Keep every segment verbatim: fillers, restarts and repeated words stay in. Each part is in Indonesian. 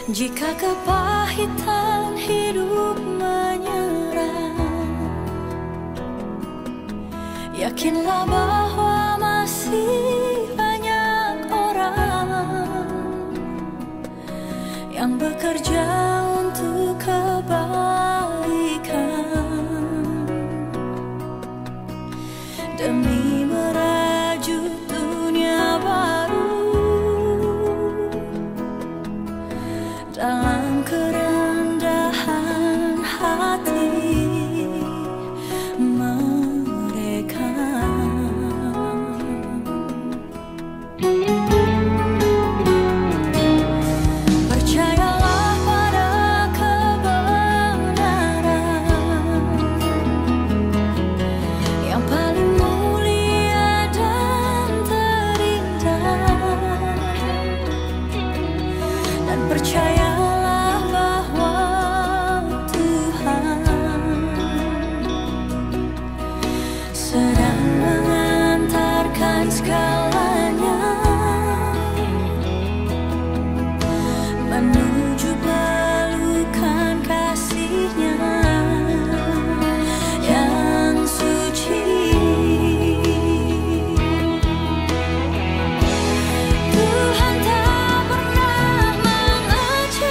Jika kepahitan hidup menyerang, yakinlah bahwa masih banyak orang yang bekerja untuk kebaikan demi merajut dunia baru dalam kerendahan hati mereka. Percayalah pada kebenaran yang paling mulia dan terindah, dan percayalah bahwa Tuhan sedang mengantarkan segalanya menuju pelukan kasih-Nya yang suci. Tuhan tak pernah mengecewakan,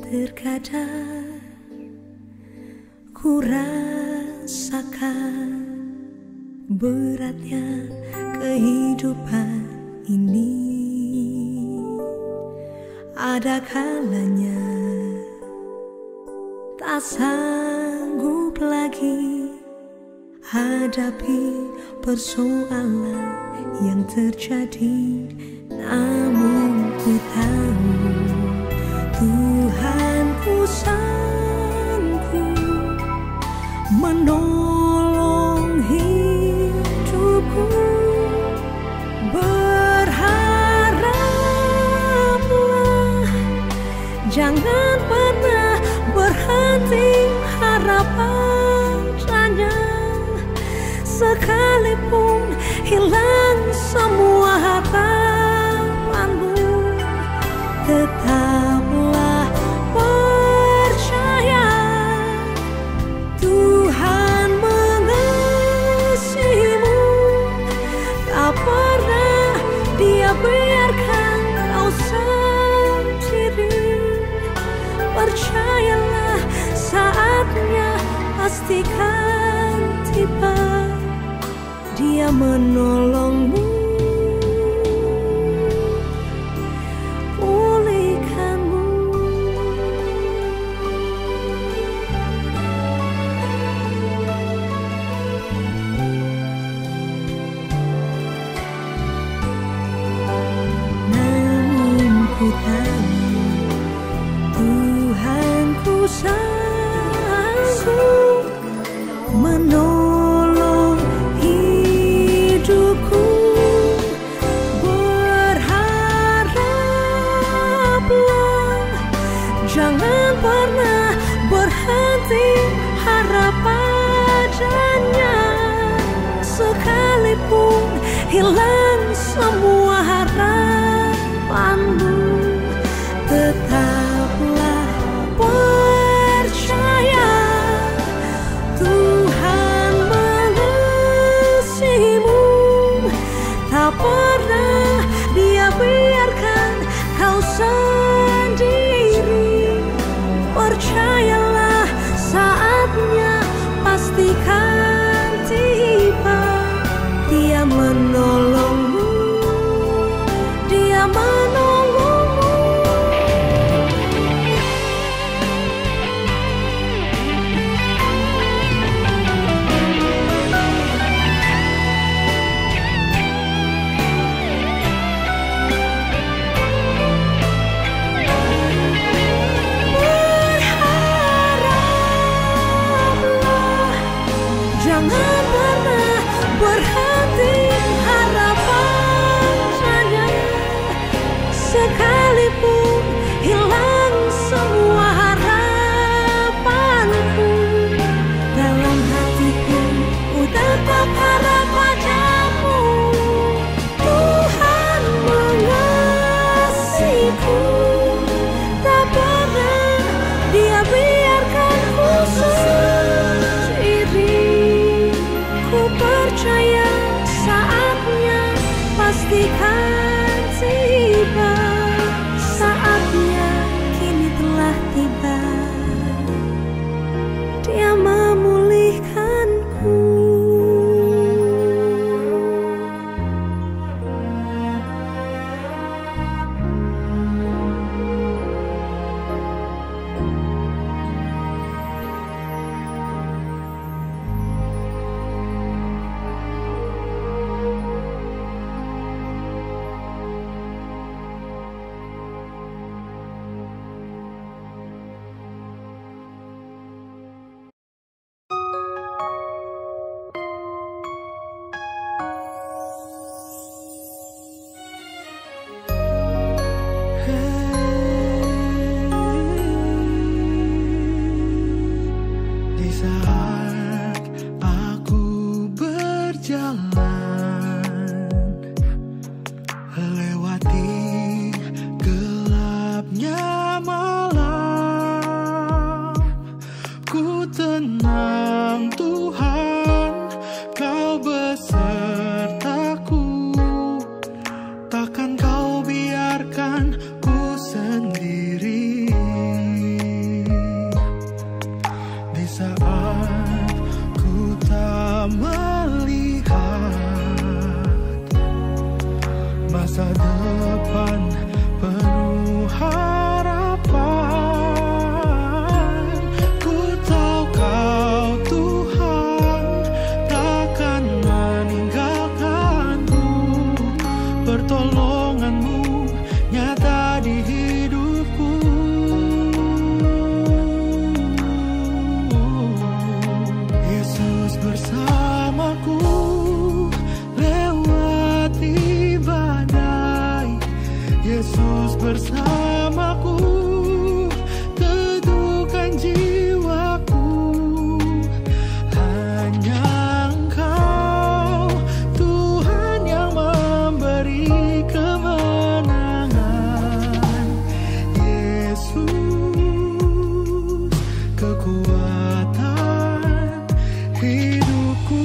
Terkadang ku rasakan beratnya kehidupan ini. Ada kalanya tak sanggup lagi hadapi persoalan yang terjadi. Namun ku tahu Tuhanku sanggup menolong hidupku. Berharaplah, jangan pernah berhenti harapannya. Sekalipun hilang semua harapanmu, tetaplah percaya Tuhan mengasihimu. Tak pernah Dia biarkan kau sendiri. Percayalah, saatnya pastikan tiba. Dia menolongmu, pulihkanmu. Namun ku tahu Tuhanku sanggup menolong hidupku. Berharaplah, jangan pernah berhenti harap padanya. Sekalipun hilang semua harapanmu, tetaplah percaya Tuhan mengasihimu. Tak pernah Dia biarkan kau sendiri. Percayalah, saatnya pastikan tiba. Dia menolongmu, Dia menolongmu. Jangan pernah berhenti harapannya. Sekalipun hilang semua harapanku, dalam hatiku ku tetap harap padamu. Tuhan mengasihiku, tak pernah Dia biarkan ku sendiri. Ku percaya saatnya pastikan tiba. Saatnya kini telah tiba. Dia memulihkanku. Di saat aku berjalan lewati gelapnya malam, ku tenang Tuhan, Kau besertaku. Takkan Kau biarkan ku sendiri. bersamaku, teduhkan jiwaku. Hanya Engkau Tuhan yang memberi kemenangan. Yesus, kekuatan hidupku.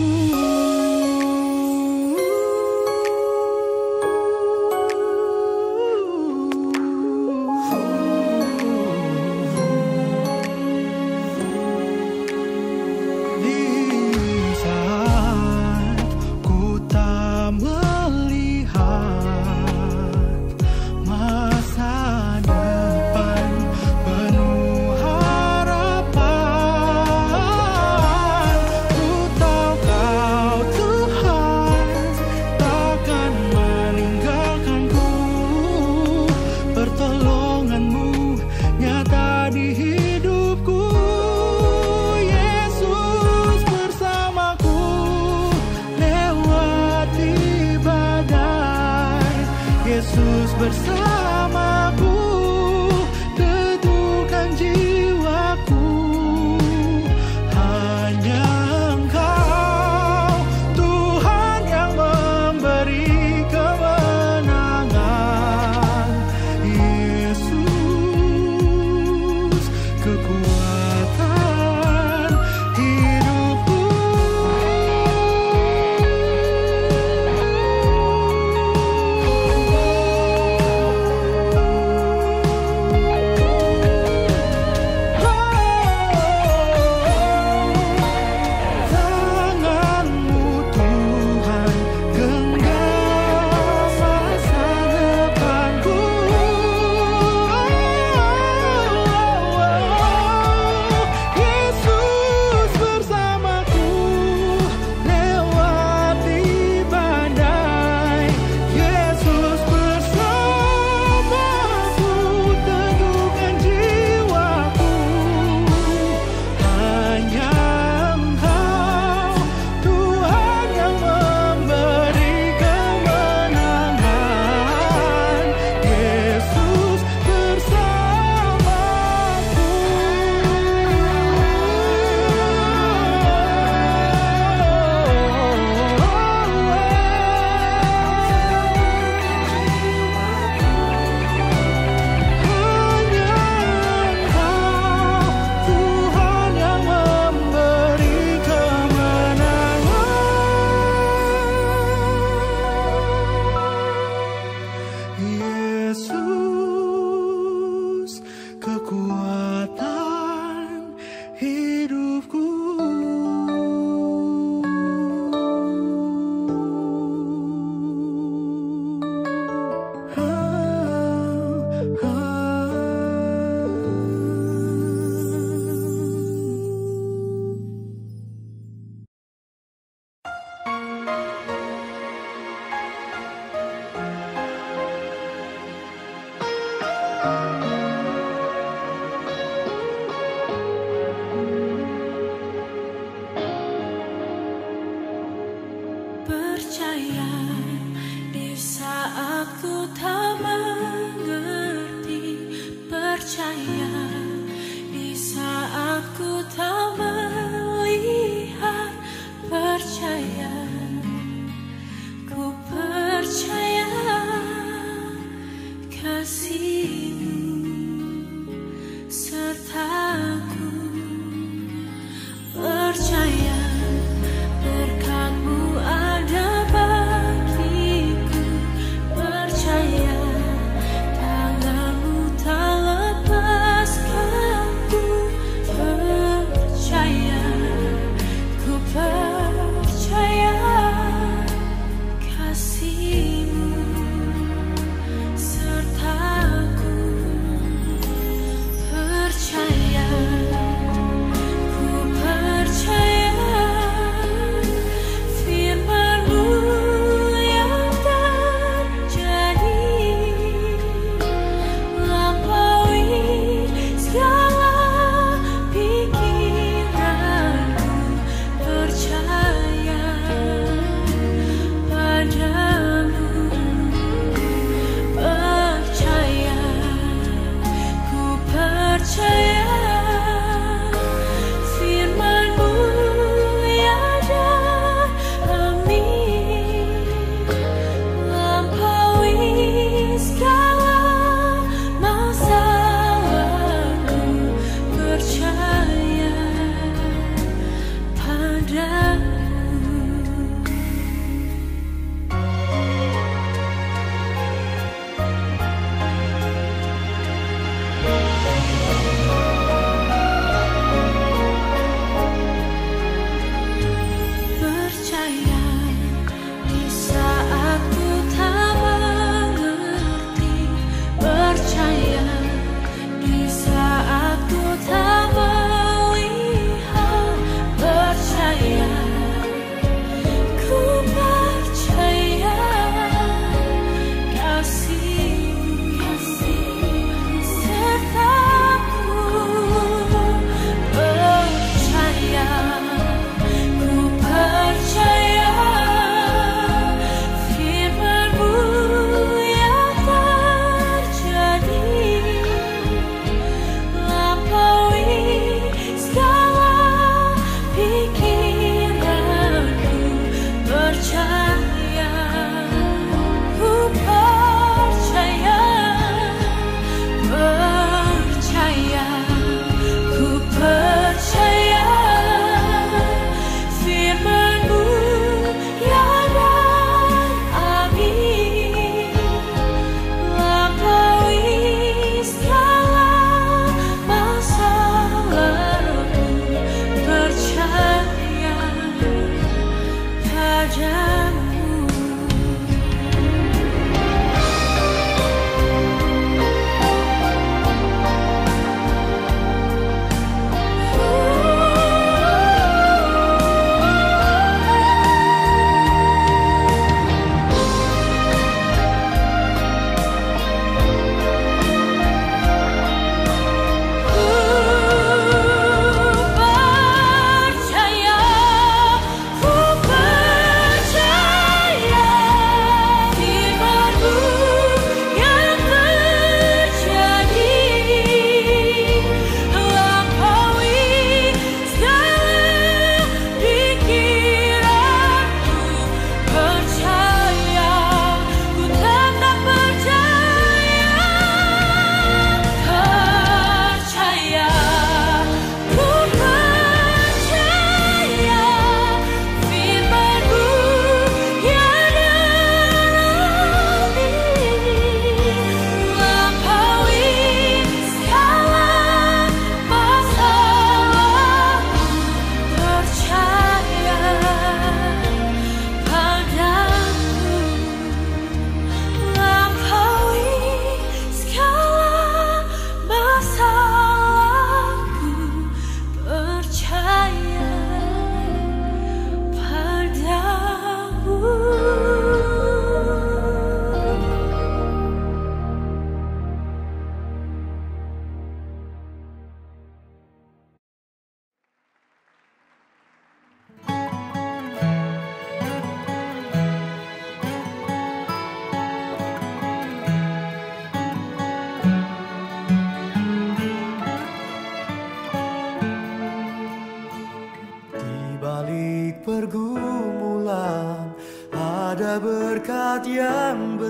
Yesus bersamaku, teduhkan jiwaku. Hanya Engkau Tuhan yang memberi kemenangan. Yesus, kekuatan hidupku. Yesus, kekuatan hidupku. Percaya di saat ku tak mengerti, percaya di saat ku tak melihat, percaya, ku percaya kasih-Mu sertaku, percaya berkat-Mu ada bagiku, percaya tangan-Mu tak lepaskanku, percaya, ku percaya kasih-Mu sertaku.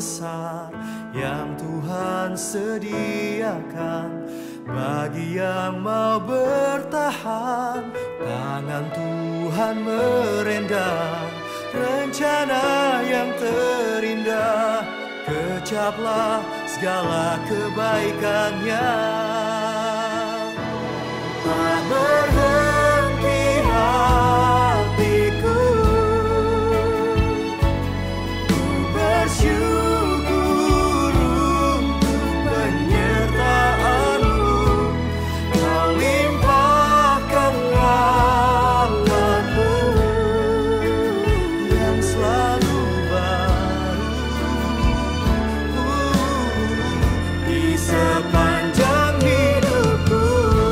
besar yang Tuhan sediakan bagi yang mau bertahan. Tangan Tuhan merendam rencana yang terindah, kecaplah segala kebaikannya. Tak berhenti hatiku, ku bersyukur untuk penyertaan-Mu. Kau limpahkan rahmat-Mu yang selalu baru di sepanjang hidupku.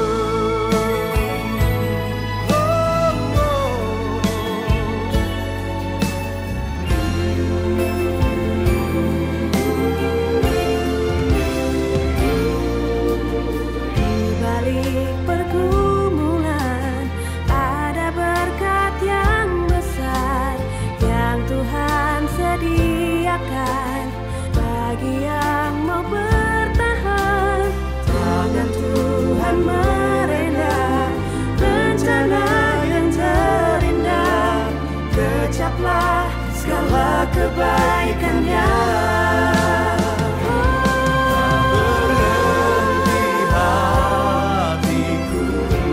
Di balik pergumulan ada berkat yang besar yang Tuhan sediakan bagi yang mau bertahan. Tangan Tuhan merendam rencana yang terindah, kecaplah segala kebaikannya. Berhenti hatiku,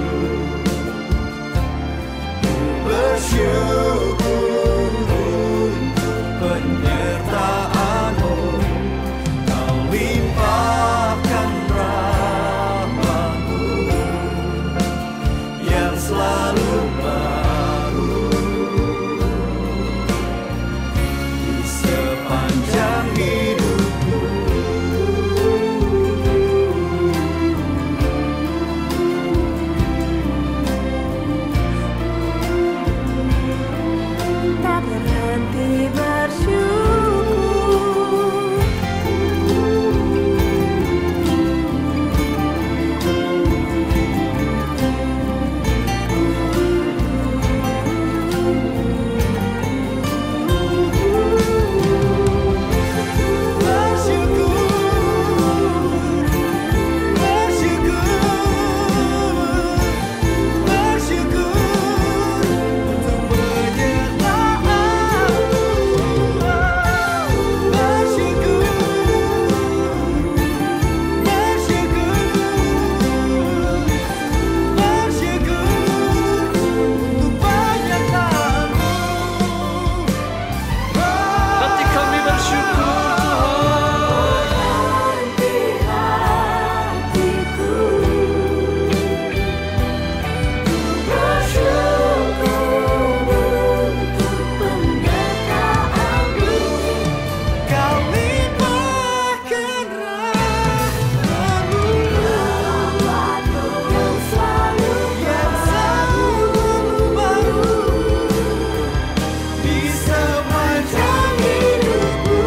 bersyukur untuk penyertaan-Mu. Kau limpahkan rahmat-Mu yang selalu baru di sepanjang hidupku. Tak berhenti bersyukur. Nanti kami bersyukur Kau limpahkan rahmat-Mu yang selalu baru di sepanjang hidupku.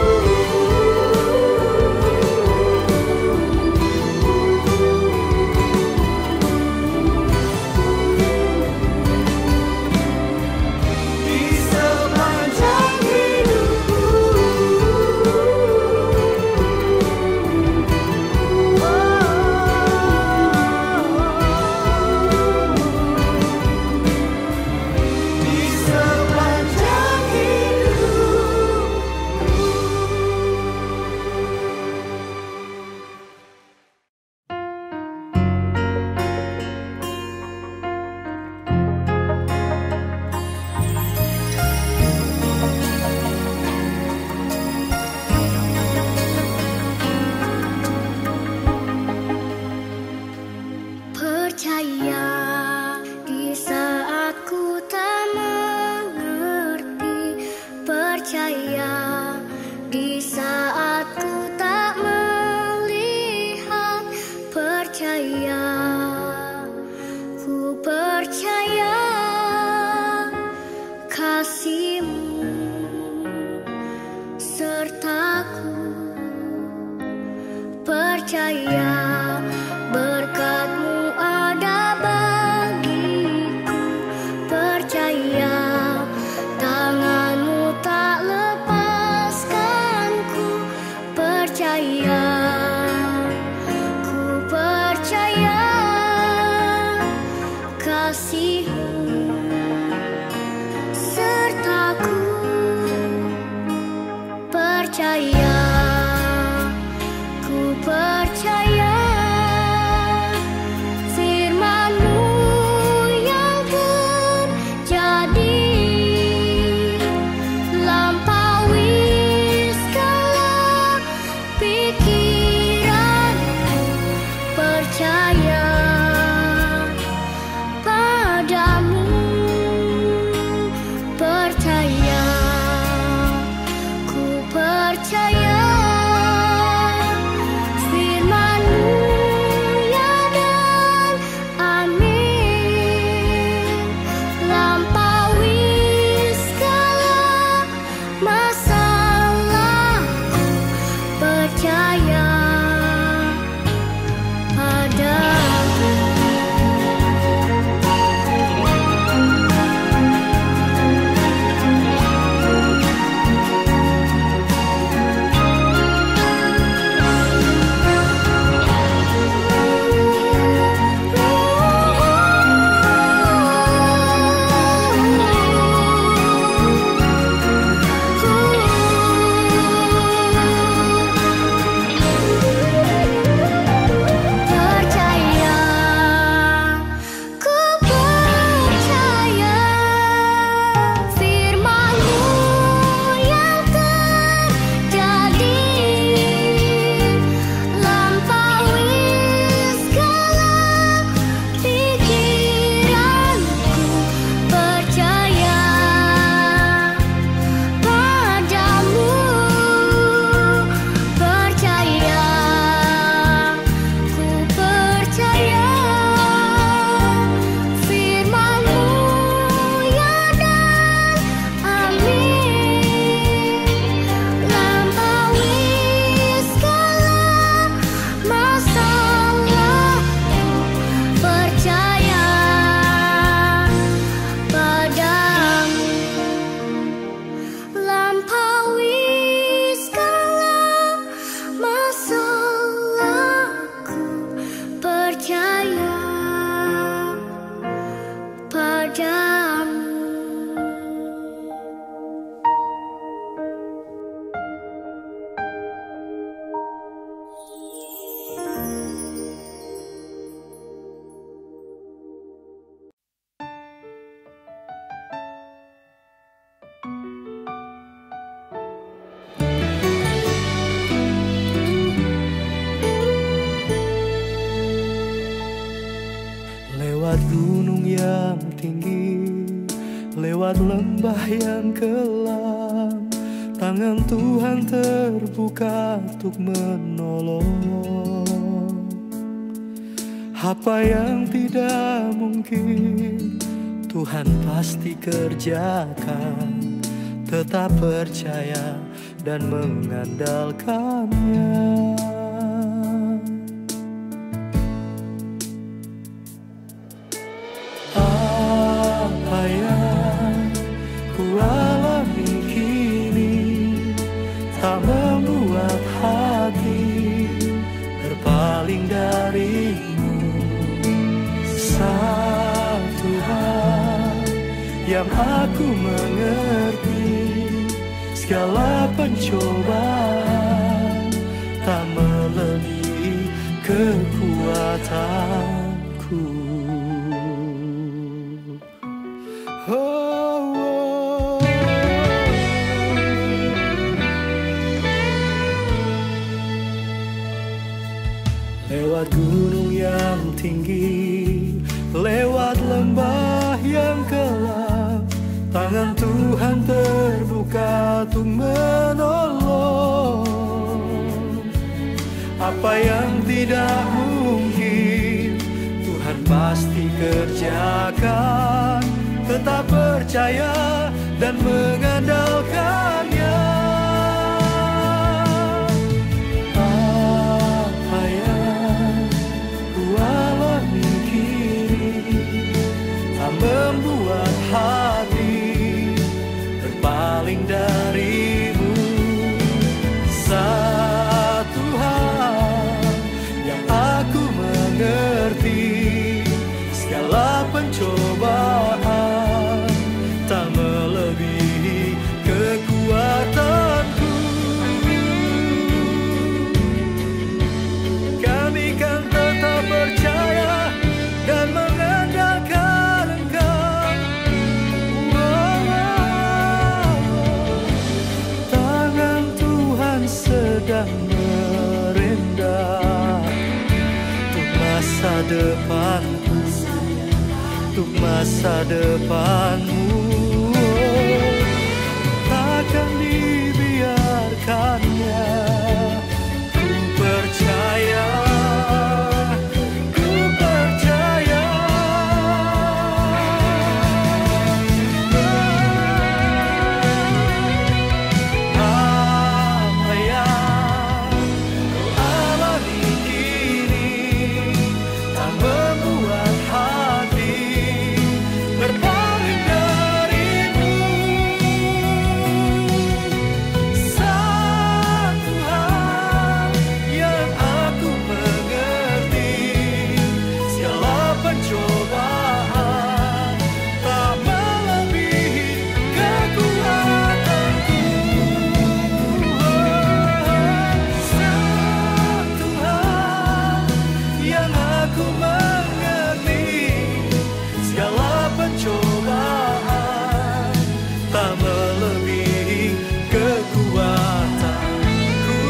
Di sepanjang hidupku. Di sepanjang hidupku. Percaya di saat ku tak mengerti, percaya di saat ku tak melihat, percaya, ku percaya kasih-Mu sertaku, percaya berkat-Mu ada bagiku, percaya tangan-Mu tak lepaskanku, Lewat gunung yang tinggi, lewat lembah yang kelam, tangan Tuhan terbuka untuk menolong. Apa yang tidak mungkin Tuhan pasti kerjakan. Tetap percaya dan mengandalkannya. Apa yang ku alami kini tak membuat hati berpaling darimu. Satu hal yang aku mengerti, segala pencobaan tak melebihi kekuatanku. Oh, oh. Lewat gunung yang tinggi, lewat lembah yang gelap, tangan Tuhan terbuka untuk menolong. Apa yang tidak mungkin Tuhan pasti kerjakan. Tetap percaya dan mengandalkannya. Apa yang ku alami kini tak membuat hati berpaling darimu. Satu hal yang aku mengerti, segala pencobaan tak melebihi kekuatanku. Kami kan tetap percaya dan mengandalkan Engkau. Tangan Tuhan sedang merendah untuk masa depanku, untuk masa depanmu. Takkan dibiarkannya. Ku percaya, ku percaya. Apa yang ku alami kini tak membuat hati berpaling darimu. Satu hal yang aku mengerti, segala pencobaan tak melebihi kekuatanku. Satu hal yang aku mengerti, segala pencobaan tak melebihi kekuatanku.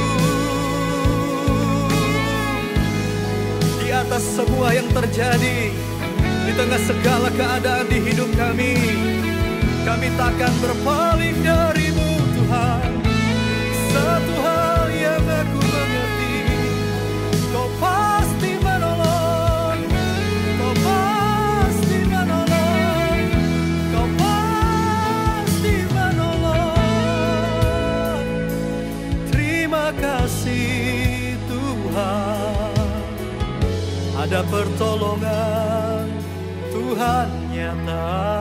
Di atas semua yang terjadi, di tengah segala keadaan di hidup kami, kami takkan berpaling darimu Tuhan. Satu hal yang aku mengerti, Kau pasti menolong, Kau pasti menolong, Kau pasti menolong. Terima kasih Tuhan, ada pertolongan Tuhan nyata.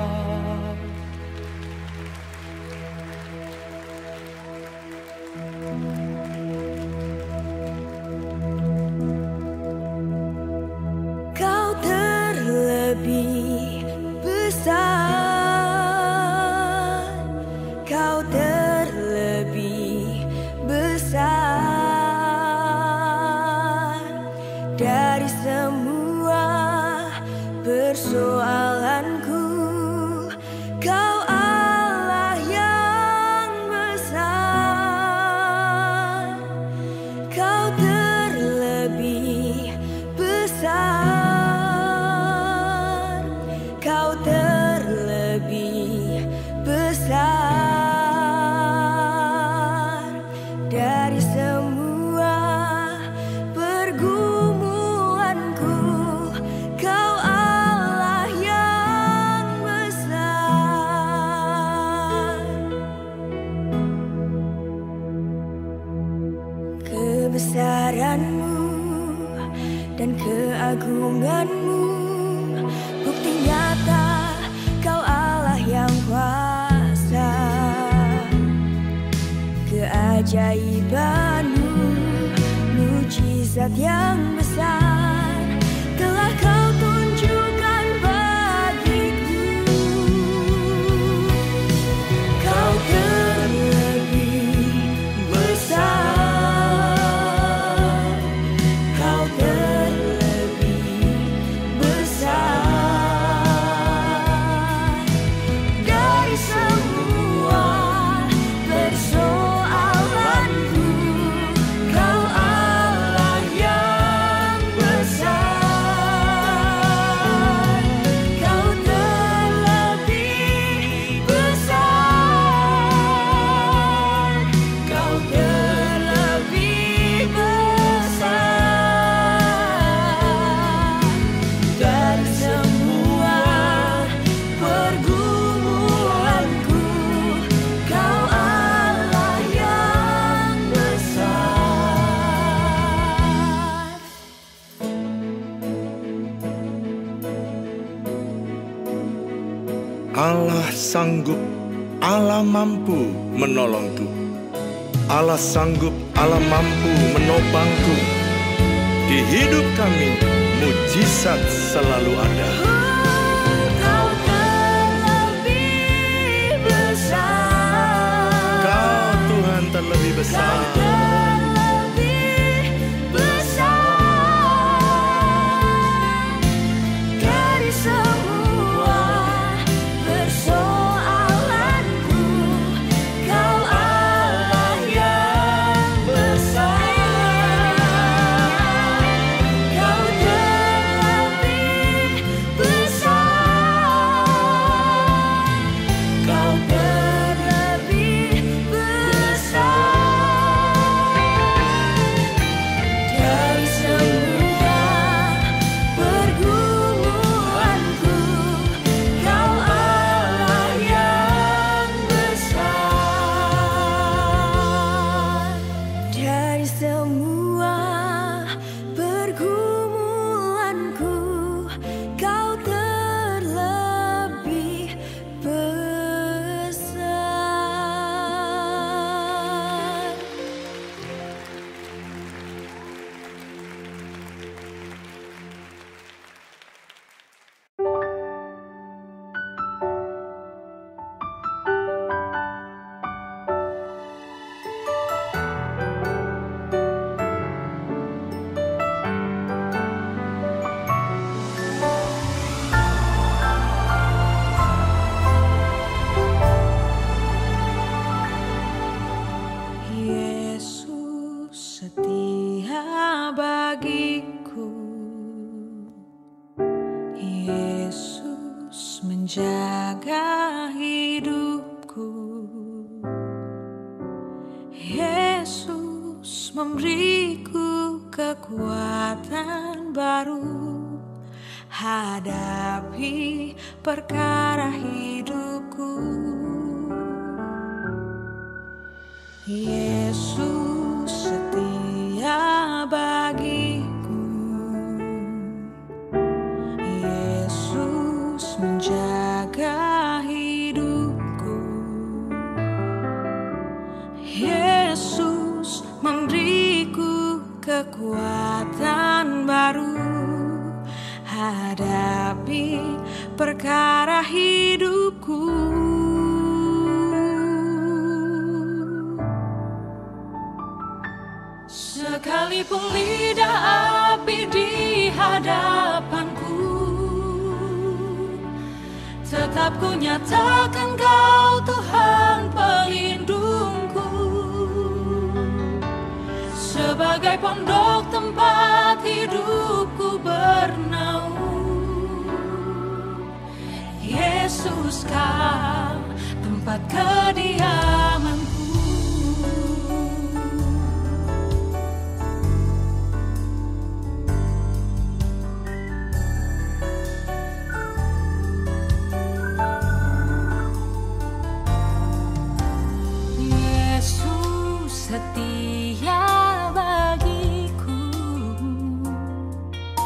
Kau terlebih besar, Kau terlebih besar dari semua persoalanku. Kau Allah yang besar, Kau terlebih besar. dan keagungan-Mu. Bukti nyata Kau Allah yang kuasa, keajaiban-Mu, mujizat yang besar telah Kau tunjukkan bagiku. Kau terlebih besar, Kau terlebih besar dari semua persoalanku. Kau Allah yang besar, Kau terlebih besar, Kau terlebih besar dari semua pergumulanku. Kau Allah yang besar. Allah sanggup, Allah mampu menolongku. Allah sanggup, Allah mampu menopangku. Di hidup kami, mujizat selalu ada. Kau terlebih besar, Kau Tuhan terlebih Kau besar. terlebih besar dari semua persoalanku. Kau Allah yang besar, Kau terlebih besar, Kau terlebih besar dari semua pergumulanku. Kau Allah yang besar dari semua pergumulanku. Kau terlebih besar. Yesus setia bagiku, Yesus menjaga hidupku, Yesus memberiku kekuatan baru hadapi perkara hidupku. Yesus setia bagiku, Yesus menjaga hidupku, Yesus memberiku kekuatan baru hadapi perkara hidupku. Sekalipun lidah api di hadapanku, tetap ku nyatakan Kau Tuhan pelindungku. Sebagai pondok tempat hidupku bernaung, Yesus Kau tempat kediamanku. Yesus setia bagiku,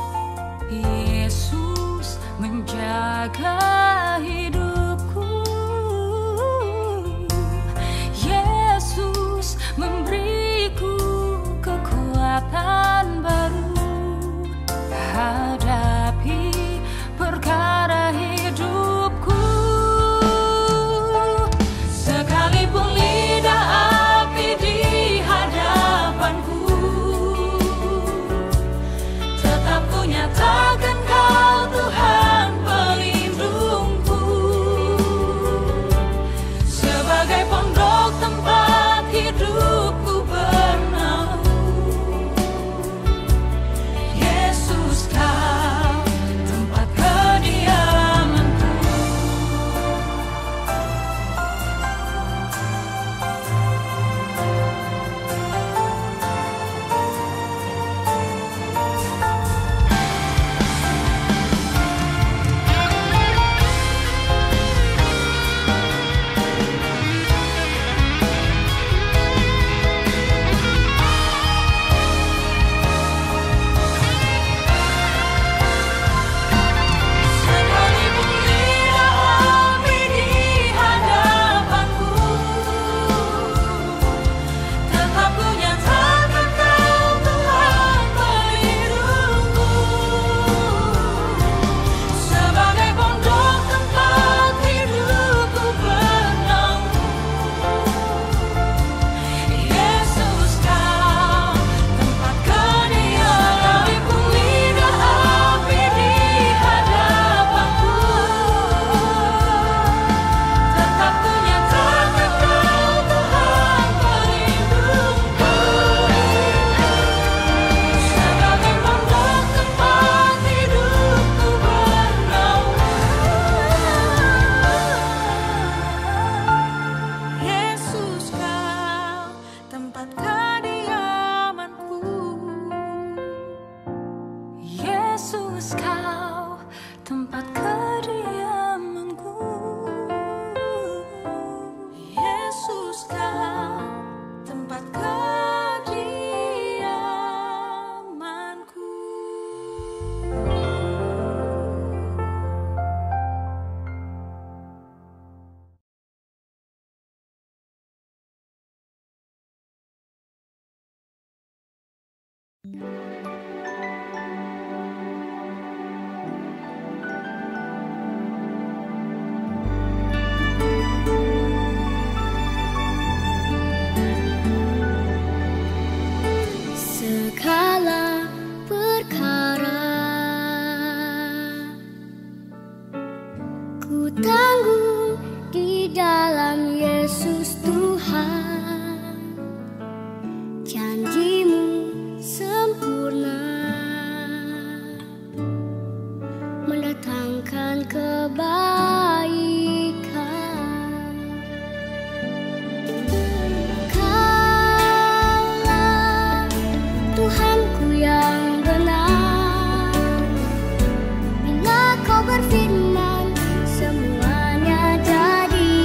yang benar. Bila kau berfirman, semuanya jadi.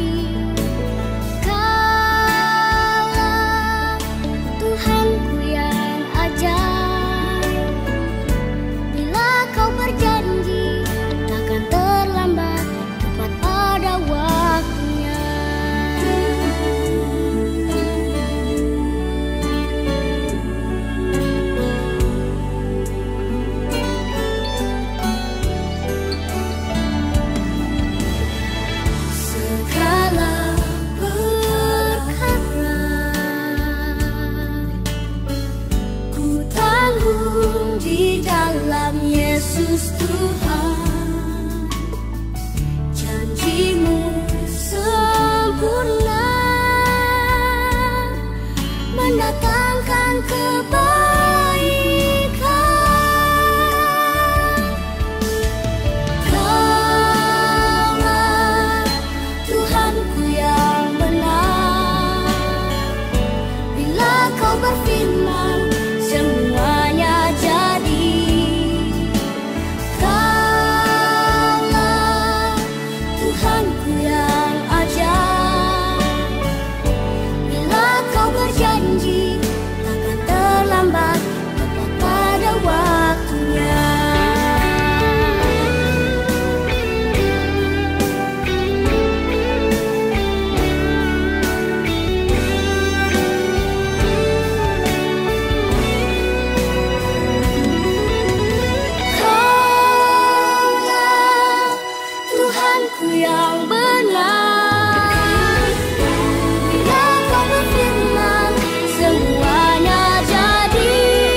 Kaulah Tuhanku yang ajaib. Bila kau berjanji, takkan terlambat, tepat pada waktunya. Segala perkara ku tanggung di dalam Yesus Tuhan. Janji-Mu sempurna, mendatangkan kebaikan. Kaulah Tuhanku yang benar. Bila kau berfirman, semuanya jadi. Kaulah Tuhanku yang ajaib. Bila kau berjanji, takkan terlambat, tepat pada waktunya. Kaulah Tuhanku yang benar. Bila kau berfirman, semuanya jadi.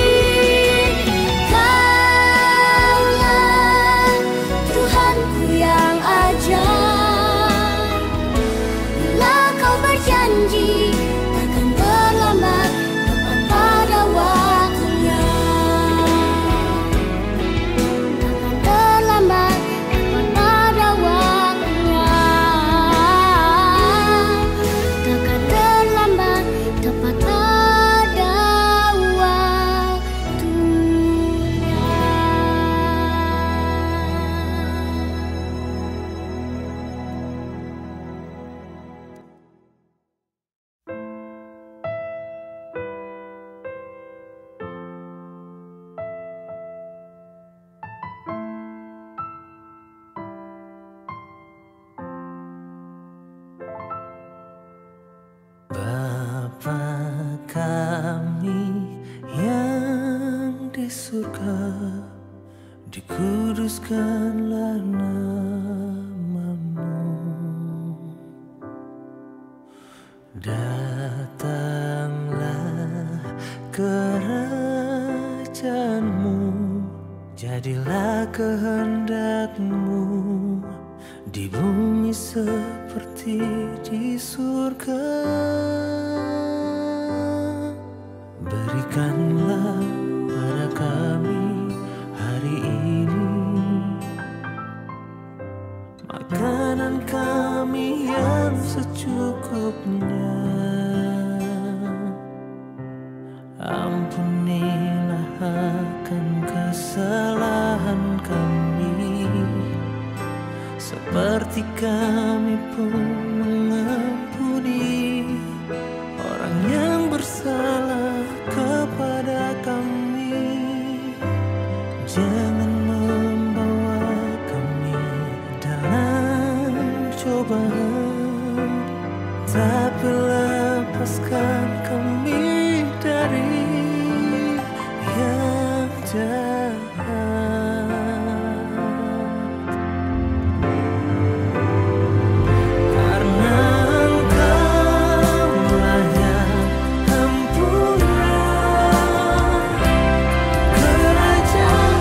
Kaulah Tuhanku yang ajaib. Bila kau berjanji, takkan terlambat, tepat pada waktunya. Takkan terlambat, tepat pada waktunya. Takkan terlambat, tepat pada waktunya. Bapa kami yang di surga, dikuduskanlah nama-Mu. Datanglah kerajaan-Mu, jadilah kehendak-Mu di bumi seperti di surga. Berikanlah pada kami hari ini makanan kami yang secukupnya. Ampunilah akan kesalahan kami, seperti kami pun mengampuni orang yang bersalah kepada kami. Jangan membawa kami dalam cobaan, tapi lepaskan kami dari yang jahat. Karena Engkaulah yang mempunyai kerajaan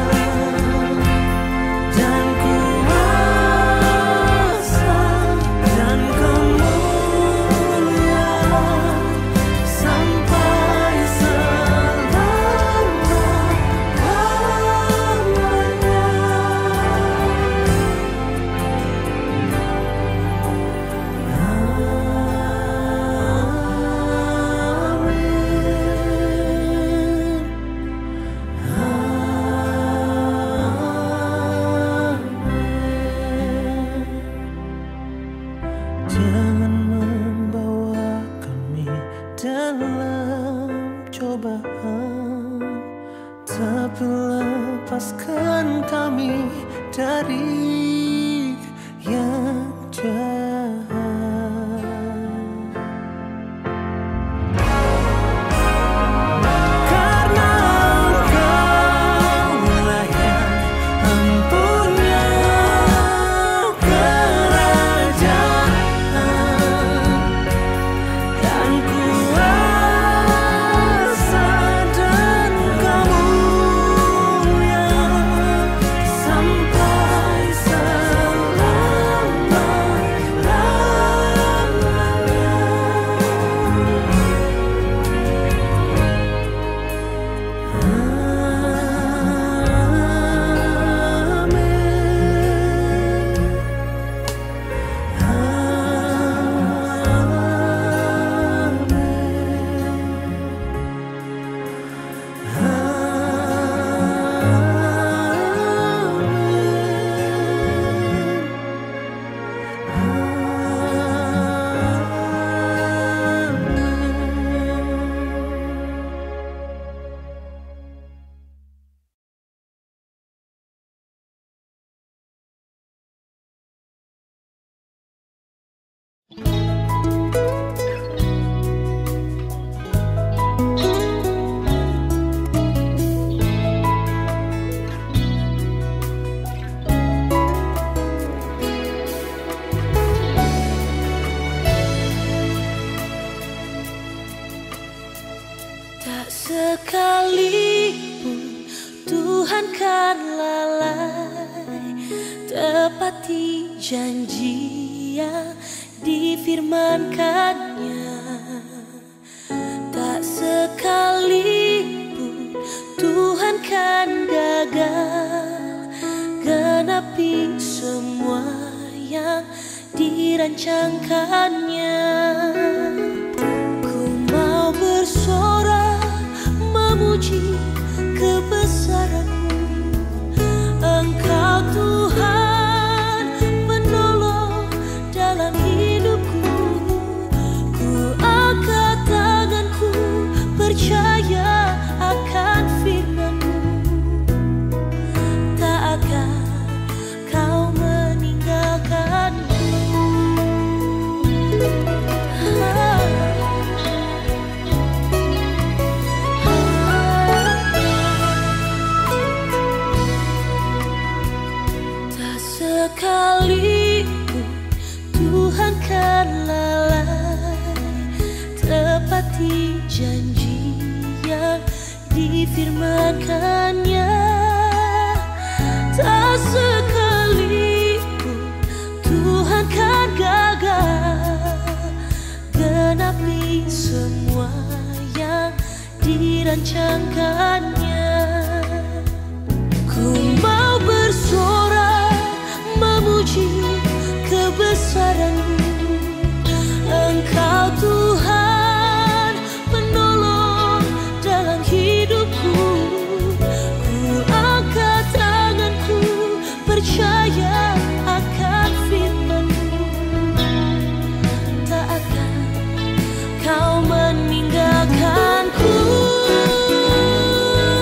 dan kuasa dan kemuliaan sampai selamanya. tapi lepaskan kami dari yang jahat. Karena Engkaulah yang mempunyai kerajaan dan kuasa dan kemuliaan sampai selama-lamanya. Tak sekalipun Tuhan kan lalai tepati janji yang difirmankannya. Tak sekalipun Tuhan kan gagal genapi semua yang dirancangkannya. Ku mau bersorak memuji kebesaran-Mu, Engkau Tuhan penolong dalam hidupku. Ku angkat tanganku percaya akan firman-Mu, tak akan Kau meninggalkanku. Tak sekalipun Tuhan kan lalai tepati janji yang difirmankannya. Tak sekalipun Tuhan kan gagal genapi semua yang dirancangkannya. Ku mau bersorak memuji kebesaran-Mu, Engkau Tuhan penolong dalam hidupku. Ku angkat tanganku percaya akan firman-Mu, tak akan Kau meninggalkanku.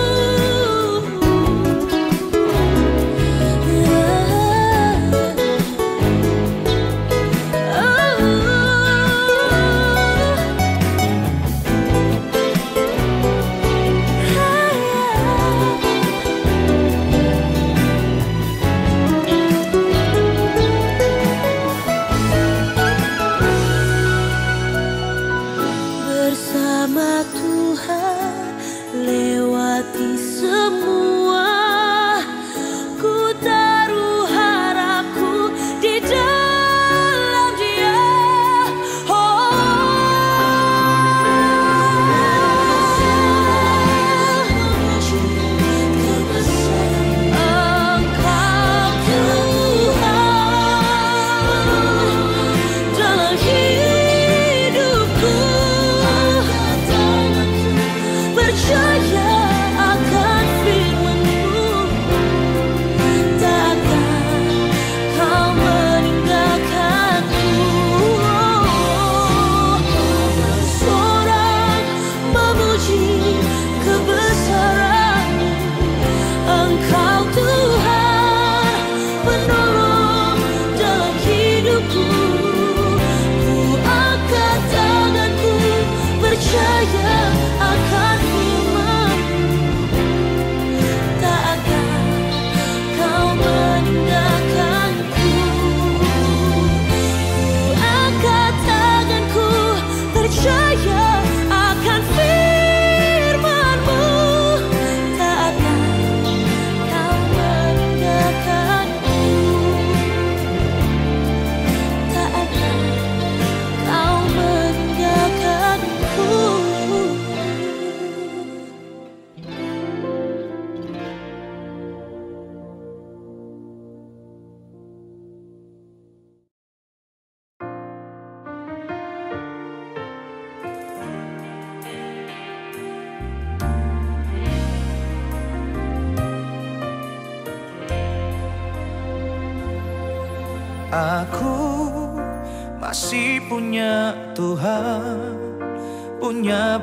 Aku masih punya Tuhan, punya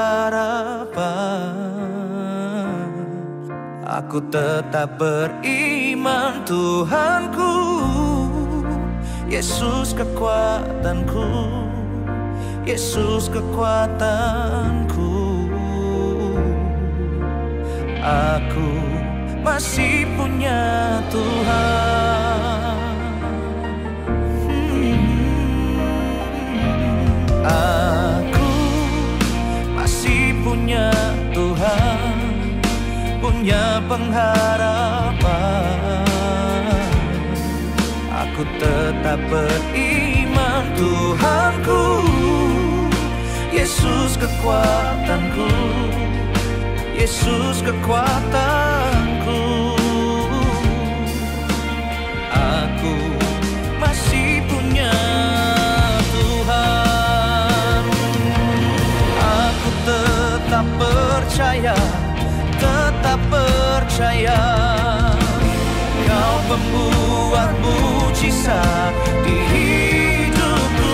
pengharapan. Aku tetap beriman Tuhanku, Yesus kekuatanku, Yesus kekuatanku. Aku masih punya Tuhan. Aku masih punya Tuhan, punya pengharapan. Aku tetap beriman Tuhanku, Yesus kekuatanku, Yesus kekuatanku. Aku masih punya Tuhan. Aku tetap percaya, tetap percaya Kau pembuat mujizat di hidupku.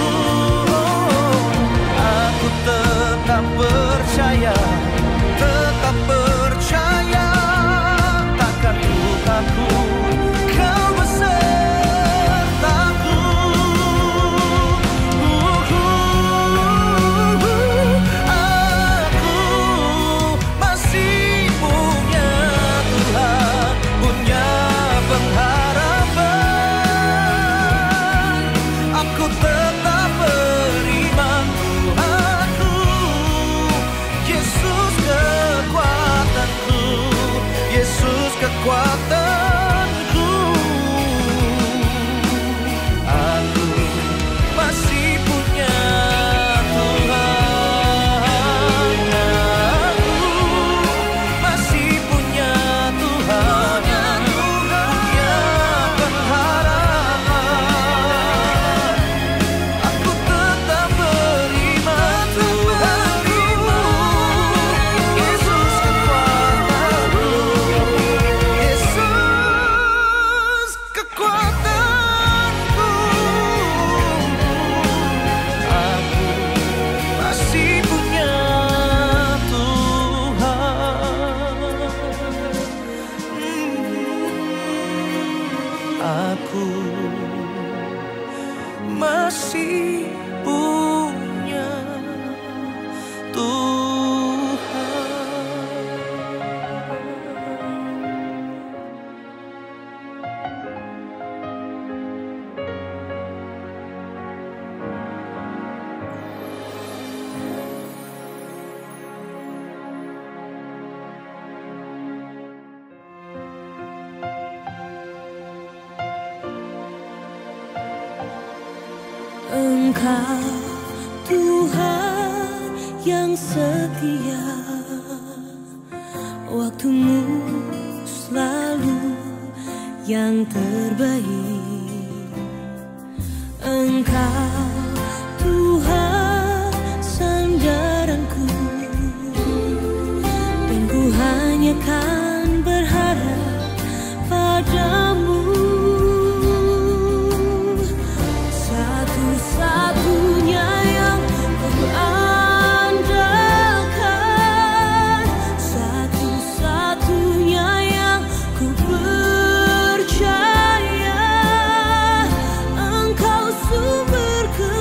Aku tetap percaya, tetap percaya, takkan ku takut, Kau besertaku. Aku masih punya Tuhan, punya pengharapan. Aku tetap beriman Tuhanku, Yesus kekuatanku, Yesus kekuatanku. Aku masih punya Tuhan. Aku masih punya Tuhan, punya pengharapan. Aku tetap beriman Tuhanku, Yesus kekuatanku, Yesus kekuatanku. Aku masih punya Tuhan. Aku masih punya Engkau Tuhan yang setia, waktumu selalu yang terbaik. Engkau Tuhan sandaranku, dan ku hanya kan berharap padamu. Satu-satunya yang ku andalkan, satu-satunya yang ku percaya. Engkau sumber ke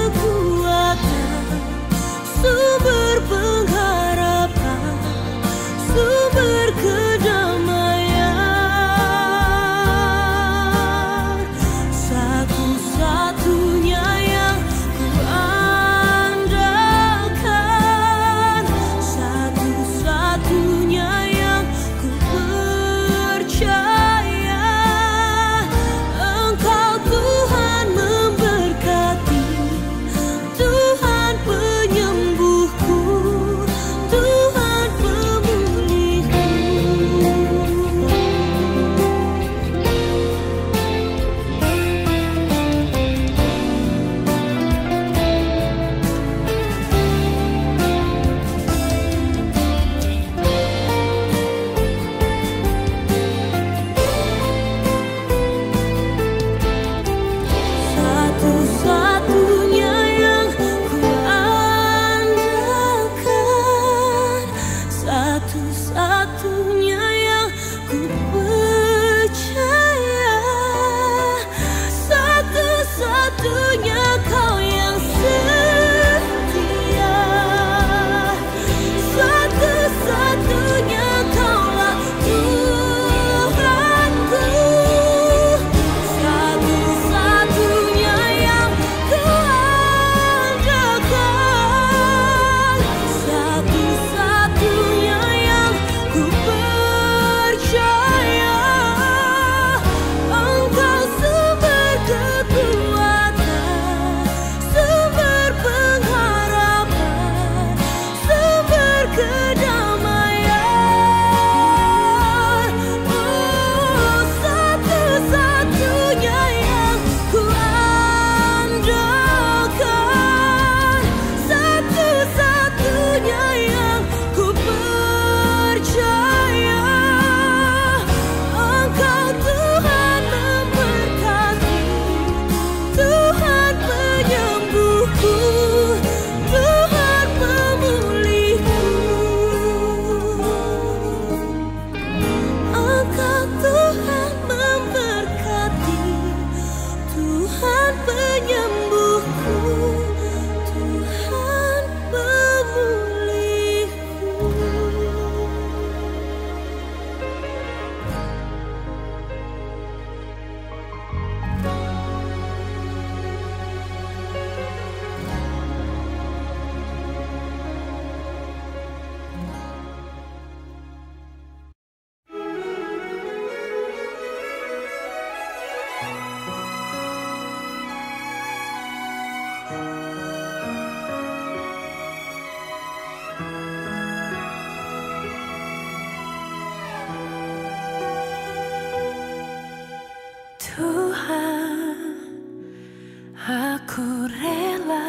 Tuhan, aku rela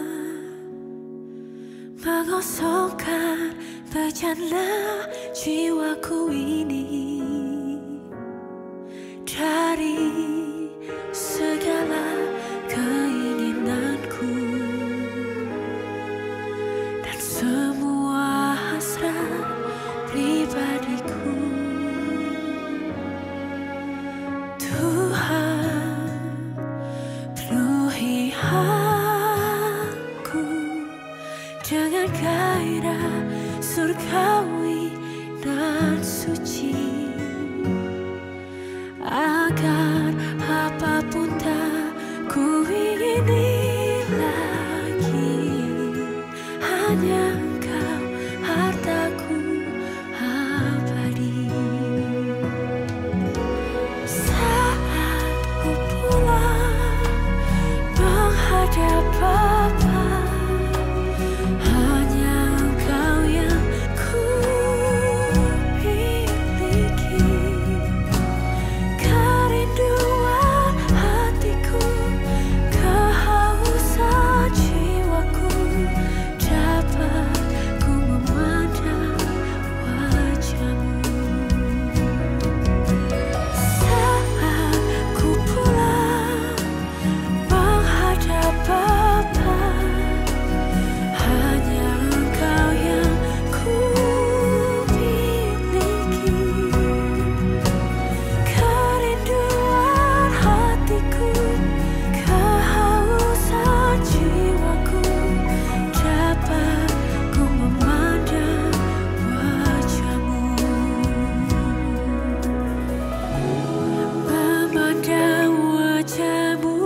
mengosongkan bejana jiwaku ini dari segala keinginanku dan semua hasrat pribadiku. Tuhan, penuhi aku dengan gairah surgawi dan suci, agar apapun tak ku ingini lagi, hanya Engkau hartaku abadi. Saat ku pulang menghadap Bapa, hanya Engkau yang ku miliki. Kerinduan hatiku, kehausan jiwaku, dapat ku memandang wajah-Mu. Saat ku pulang menghadap Bapa, hanya Engkau yang ku miliki. Kerinduan hatiku, kehausan jiwaku, dapat ku memandang wajah-Mu. Memandang wajah-Mu,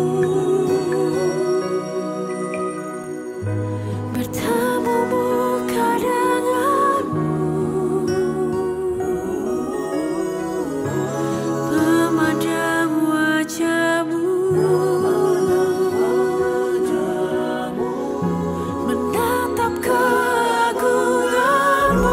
bertemu muka denganmu. Memandang wajah-Mu, menatap keagungan-Mu.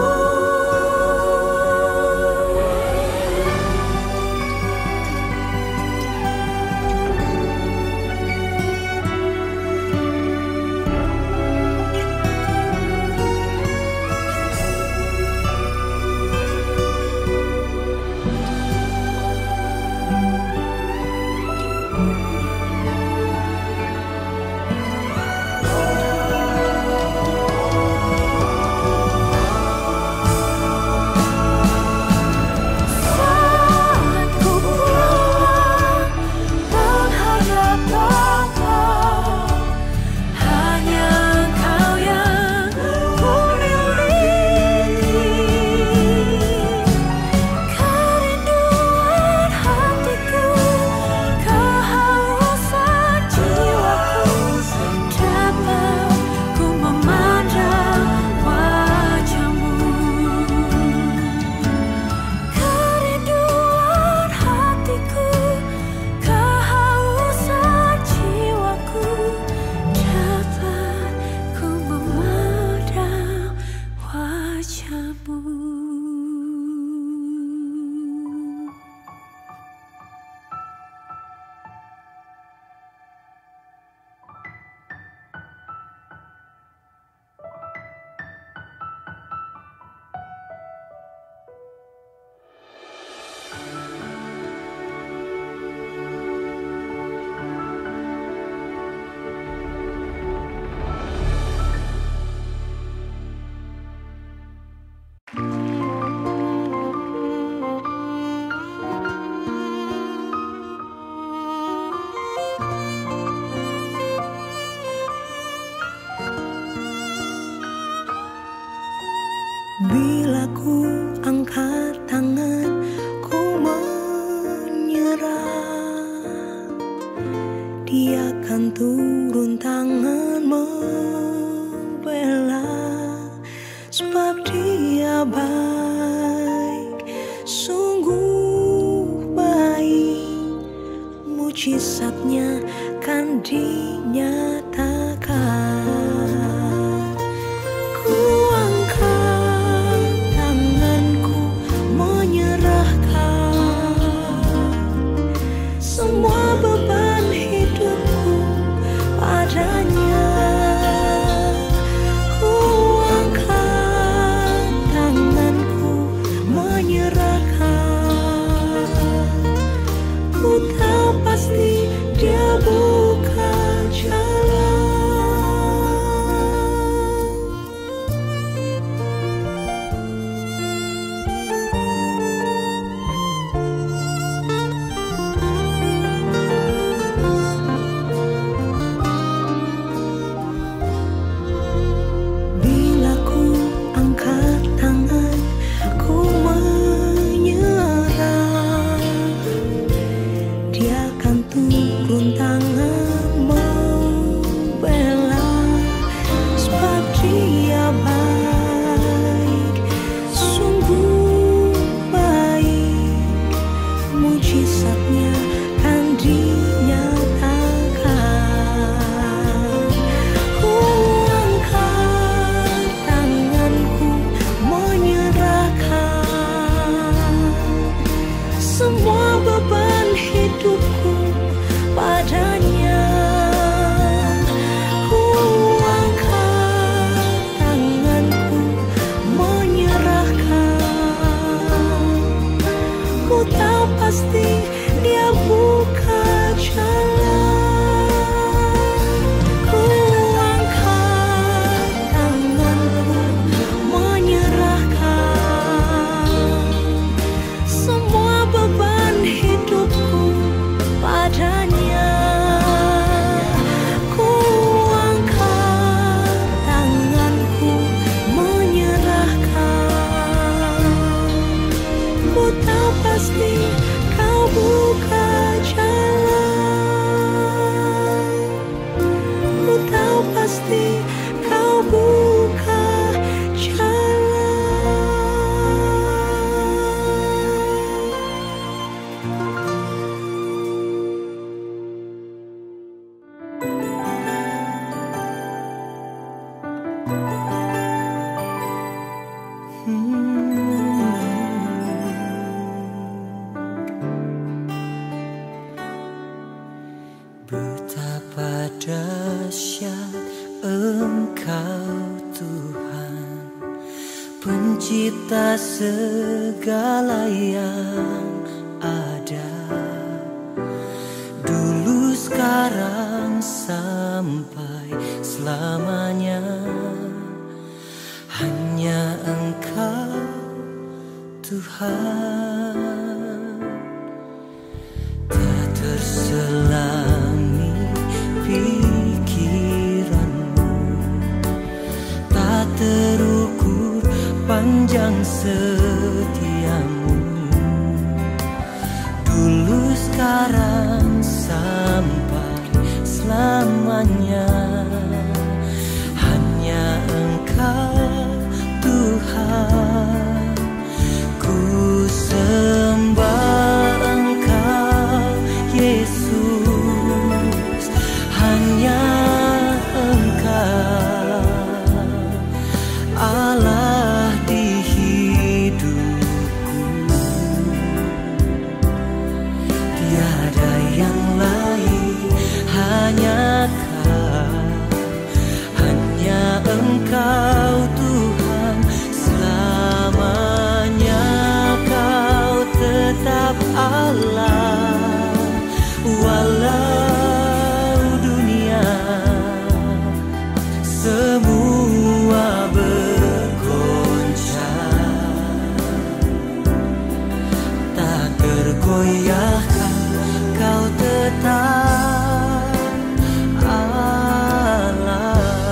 Saat ku pulang menghadap Bapa, hanya Engkau yang ku miliki. Kerinduan hatiku, kehausan jiwaku, dapat ku memandang wajah-Mu. Kerinduan hatiku, kehausan jiwaku, dapat ku memandang wajah-Mu. Bila ku angkat tangan, ku menyerah, Dia akan turun tangan membela, sebab Dia baik, sungguh baik, mujizatnya kan dinyatakan. Ku angkat tanganku menyerahkan, pasti Dia buka jalan. Ku angkat tanganku menyerahkan semua beban hidupku padanya. Ku angkat tanganku menyerahkan. Ku tahu pasti Kau buka jalan. Ku tahu pasti Kau buka Betapa dahsyat Engkau Tuhan, Pencipta segala yang ada, dulu, sekarang, sampai selamanya. Hanya Engkau Tuhan, tak terselami pikiranmu, tak terukur panjang setiamu, dulu, sekarang, sampai selamanya. Hanya Engkau Tuhan, ku sembah Engkau Yesus. Hanya Engkau Allah di hidupku, tiada yang lain, hanya Kau, hanya Engkau Tuhan. Selamanya Kau tetap Allah, walau dunia semua bergoncang, tak tergoyahkan Kau tetap Allah.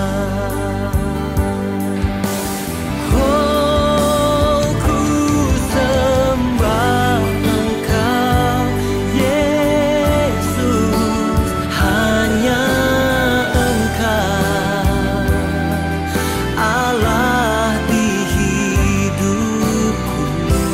Oh, ku sembah Engkau Yesus. Hanya Engkau Allah di hidupku,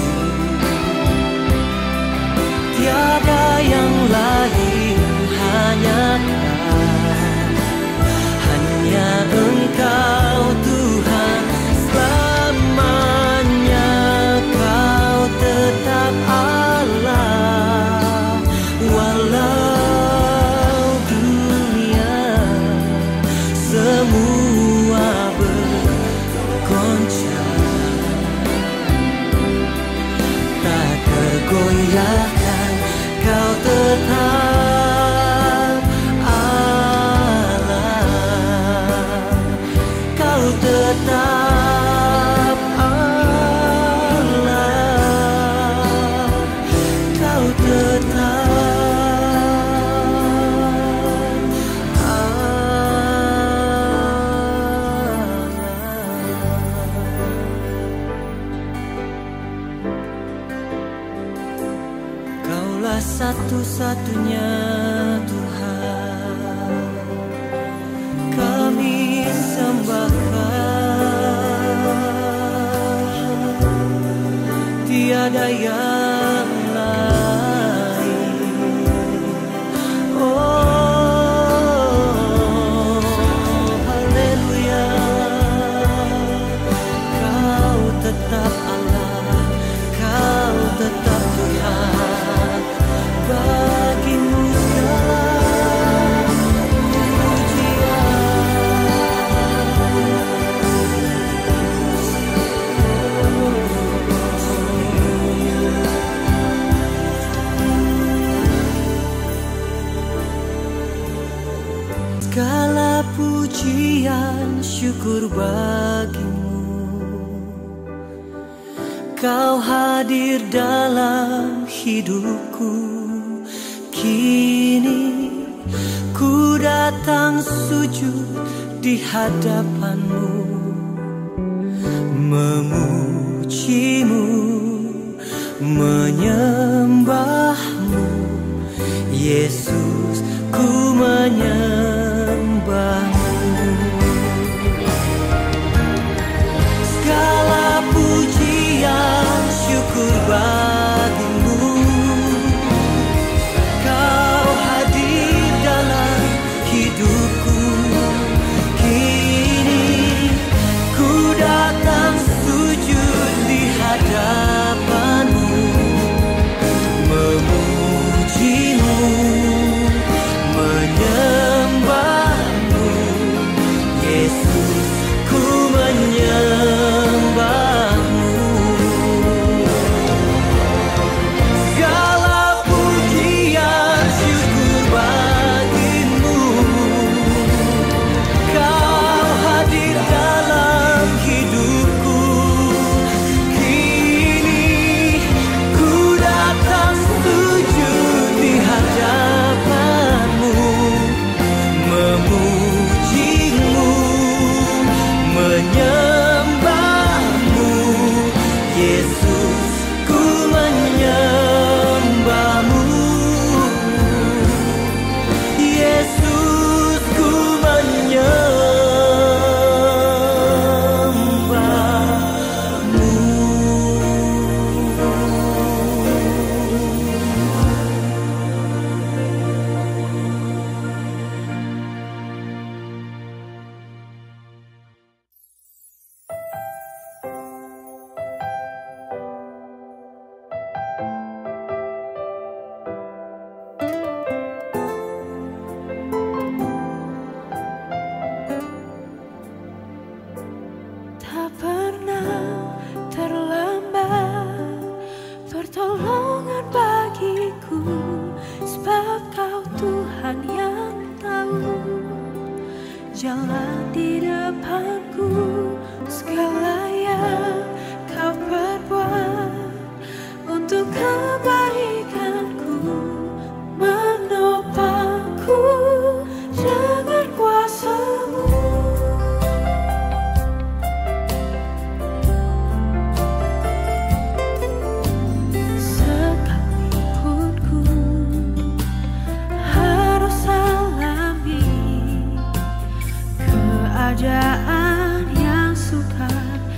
tiada yang lain, hanya Kau, hanya Engkau Tuhan. Selamanya Kau tetap Allah, walau dunia semua bergoncang, tak tergoyahkan Kau tetap Allah, Kau tetap Allah, Kau tetap Kaulah satu-satunya Tuhan, kami sembahkan, tiada yang lain. Oh, haleluya, Kau tetap Allah, Kau tetap Tuhan. Bagimu segala pujian. syukur bagimu. Kau hadir dalam hidupku. Kini ku datang sujud di hadapanmu, memujimu, menyembahmu. Yesus, ku menyembahmu. Segala pujian syukur bagimu. Kau hadir dalam hidupku. Kini ku datang sujud di hadapanmu, memujimu, menyembahmu. Yesus, ku menyembahmu. Segala pujian syukur bagimu. Kau hadir dalam hidupku. Kini ku datang sujud di hadapanmu, memujimu, menyembahmu. Yesus, ku menyembahmu. Yesus, ku menyembahmu. Tak pernah terlambat pertolongan bagiku, sebab Kau Tuhan yang tahu jalan di depanku. Segala yang Kau perbuat untuk kebaikanku, menopangku dengan kuasa-Mu. Sekalipun ku harus alami keadaan yang sukar,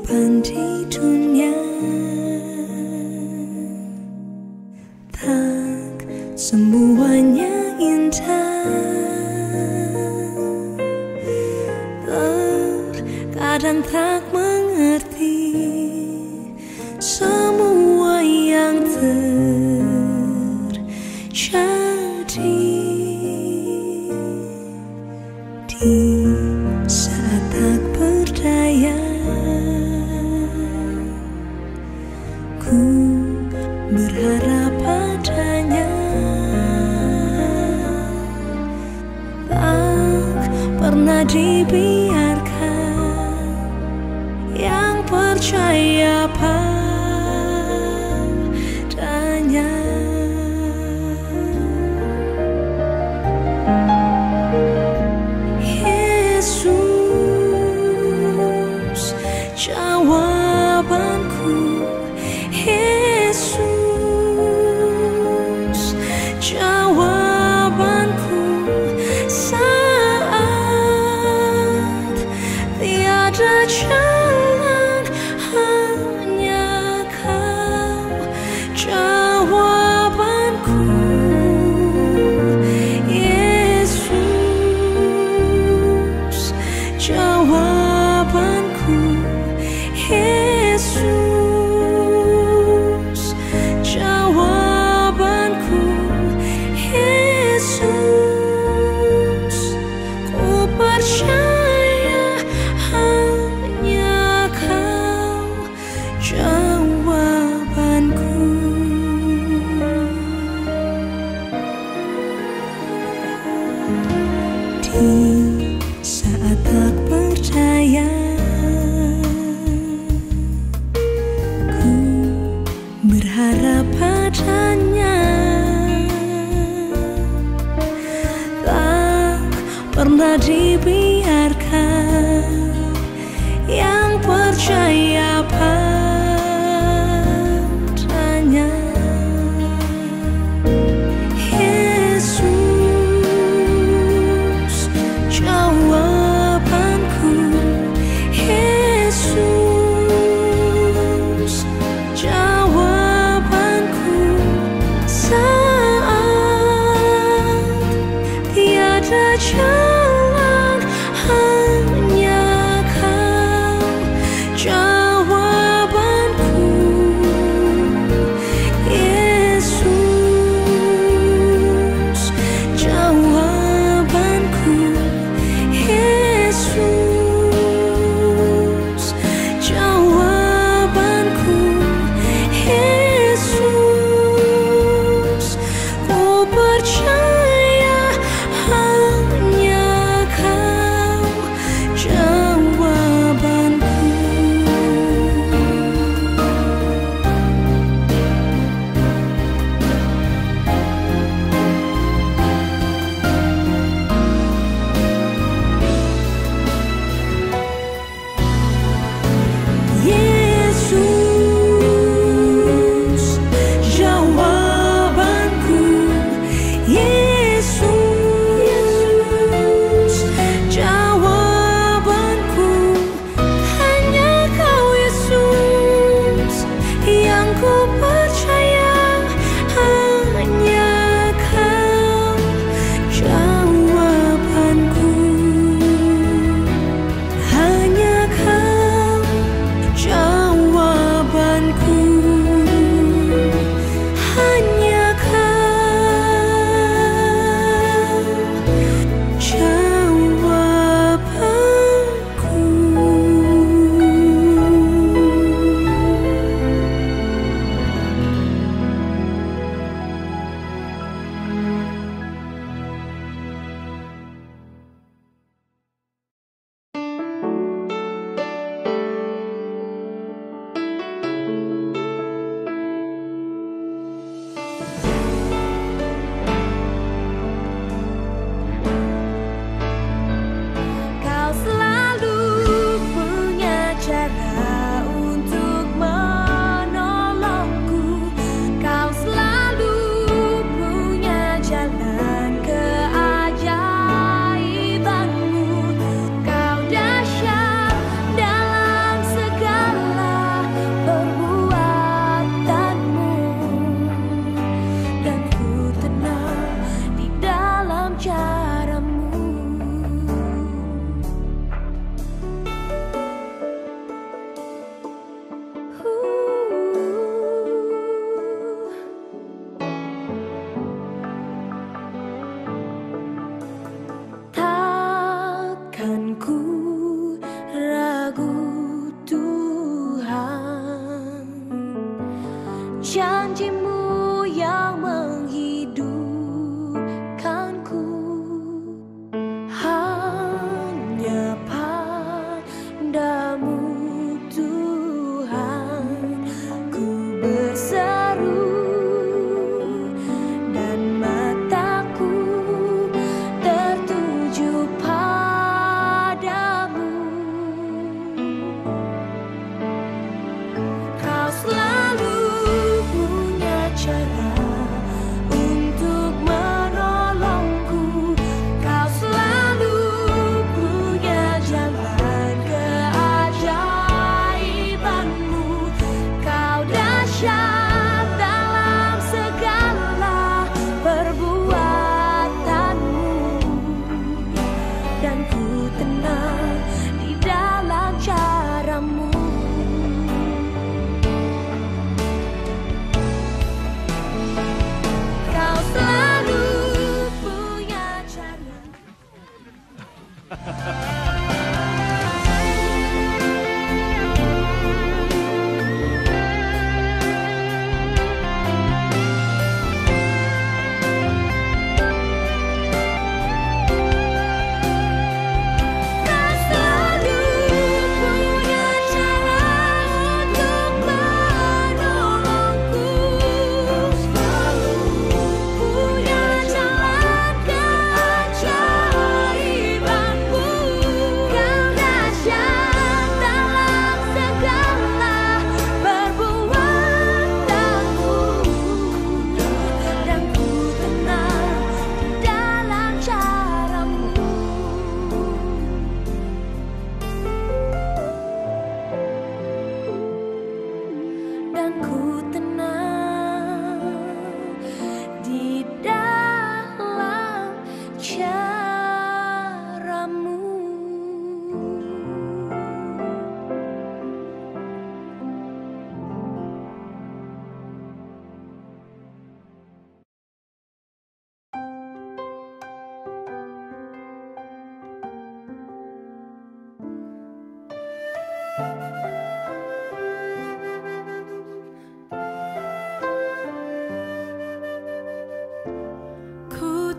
kehidupan di dunia tak semuanya indah. Terkadang tak mengerti semua yang terjadi. Di saat tak berdaya, ku berharap padanya. Tak pernah dibiarkan, yang percaya padanya. Yesus, jawabanku. Yesus, jawabanku. Saat tiada jalan, hanya Kau jawabanku. Yesus, jawabanku. Yesus, jawabanku. Yesus, ku percaya hanya Kau jawabanku. Di saat tak berdaya, ku berharap padanya. Tak pernah dibiarkan, yang percaya padanya. Yesus, jawabanku. Yesus, jawabanku. Saat tiada jalan, hanya Kau jawabanku. Yesus, jawabanku. Yesus, jawabanku. Yesus, ku percaya hanya Kau jawabanku. Yesus, jawabanku. Yesus, jawabanku. Hanya Kau Yesus yang ku percaya, hanya Kau jawabanku. Hanya Kau jawabanku. Hanya Kau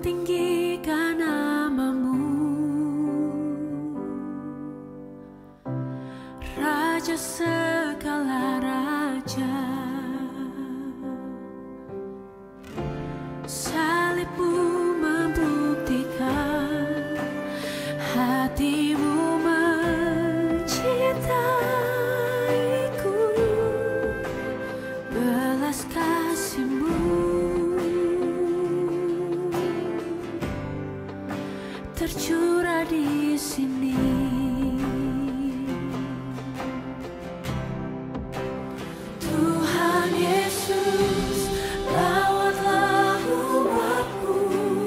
tinggikan namamu, Raja segala raja. Salibmu membuktikan hatimu mencintaiku, belas kasihmu tercurah di sini. Tuhan Yesus, rawatlah umatmu,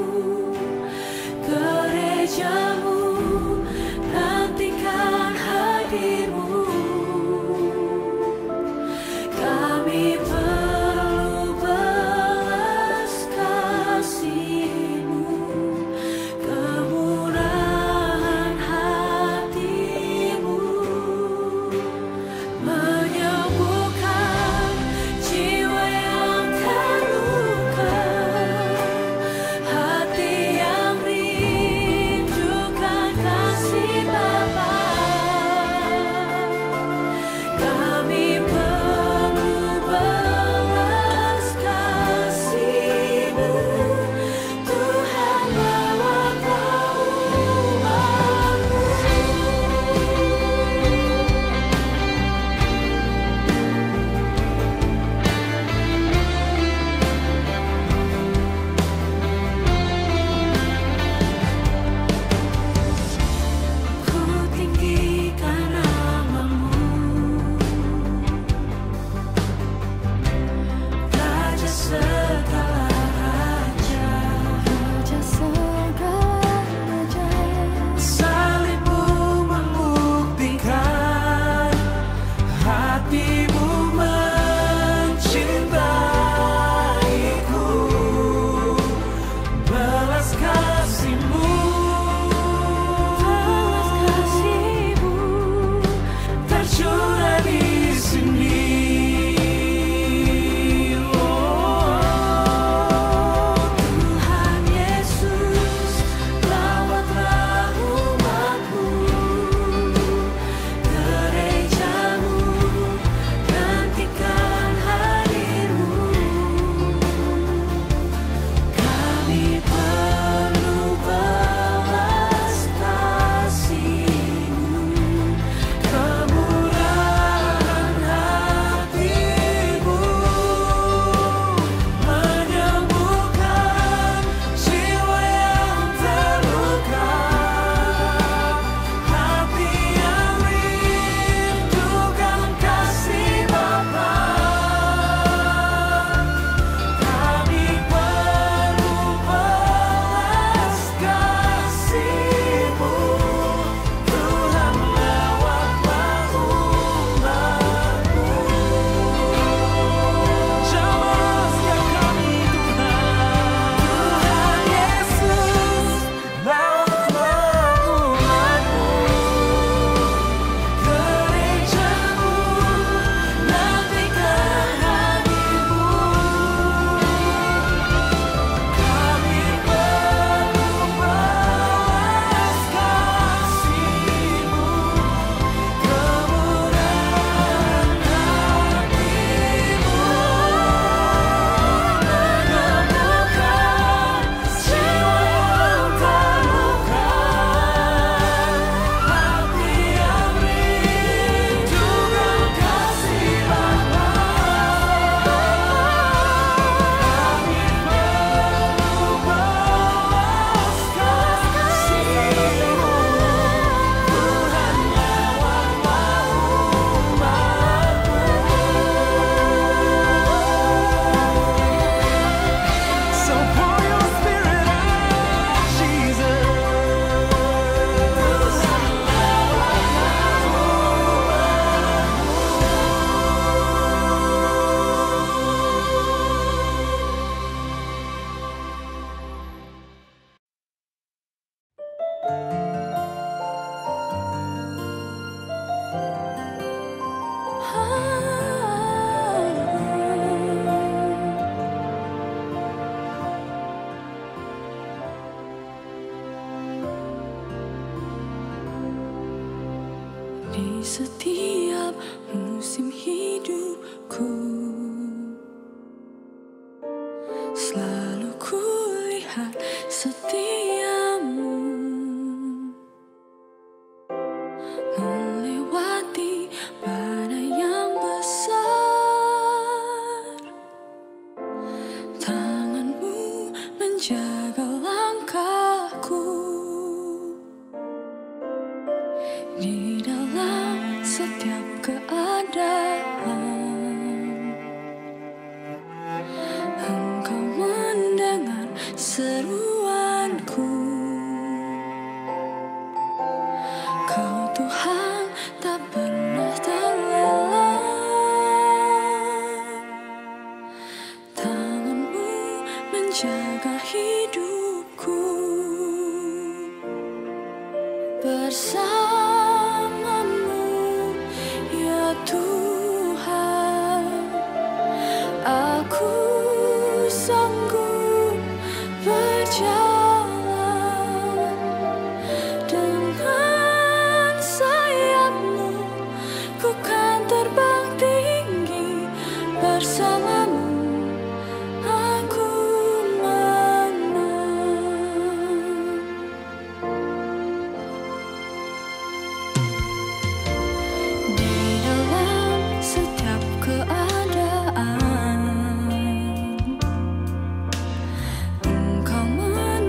gerejamu nantikan hadirmu. Kami perlu belas kasih-Mu, kemurahan hati. di setiap musim hidupku. Selalu kulihat setiamu melewati badai yang besar. Tanganmu menjaga langkahku di dalam setiap keadaan. Engkau mendengar seruanku. Kau Tuhan tak pernah terlelap. Tanganmu menjaga hidupku. Bersamamu ya Tuhan, aku sanggup berjalan. Dengan sayapmu ku kan terbang tinggi. Bersamamu aku menang. Di dalam setiap keadaan Engkau mendengar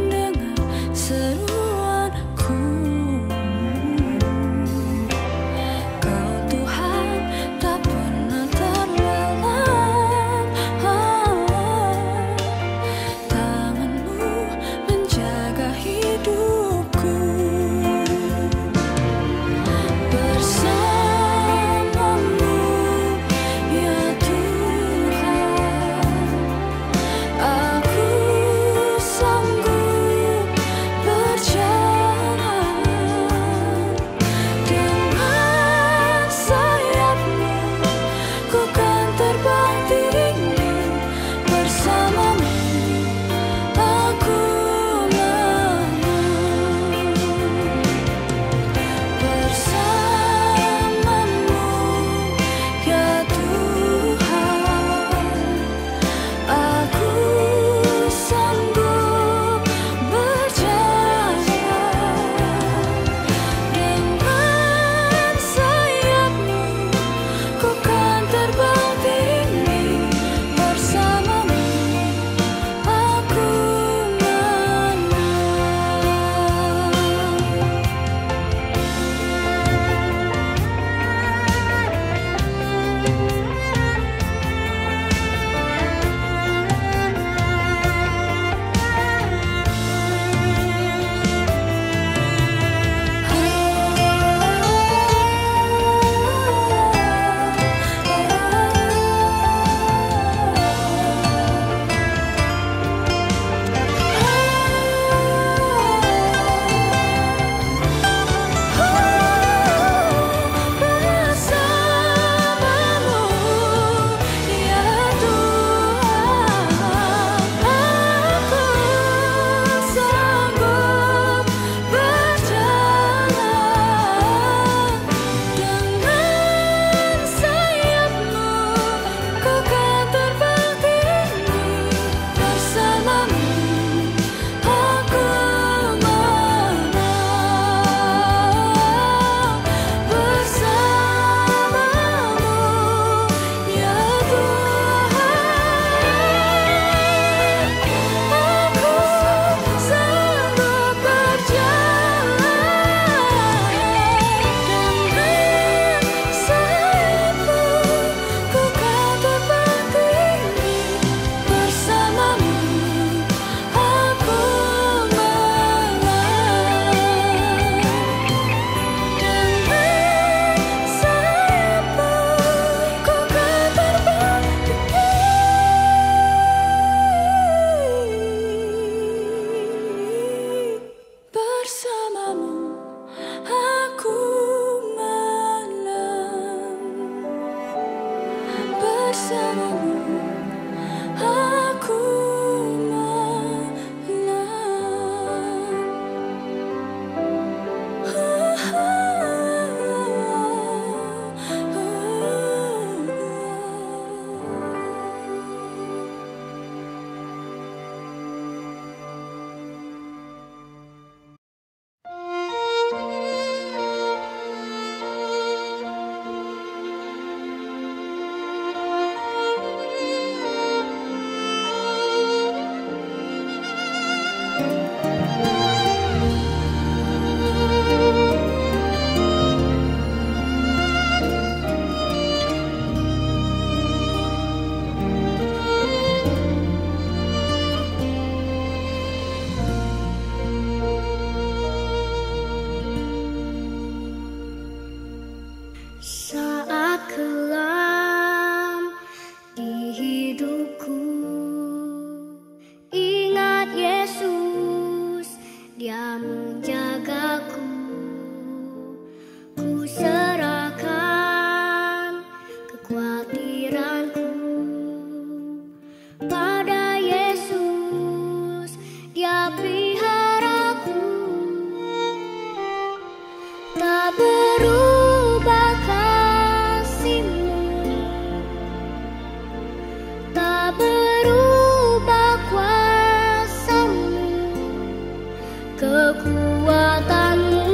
kekuatan-Mu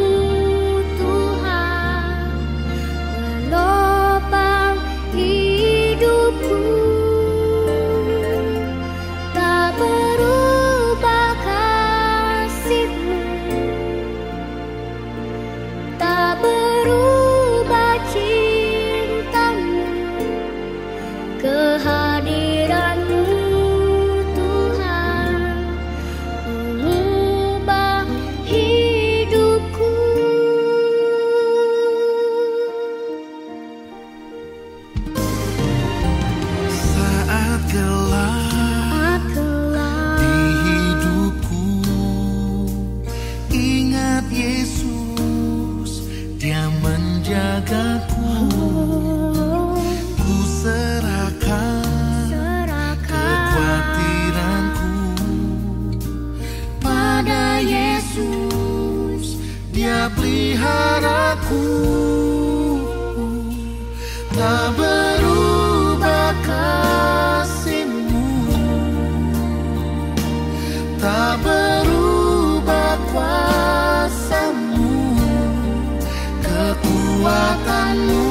Tuhan menopang hidupku. Tak berubah kasih-Mu, tak berubah cinta-Mu, kehadiran-Mu Tuhan mengubah hidupku. Saat gelap Saat gelap di hidupku, ingat Yesus, Dia menjagaku. Ku serahkan serahkan kekhawatiranku pada Yesus, Dia peliharaku. Tak berubah kasih-Mu, tak berubah kuasa-Mu, kekuatan-Mu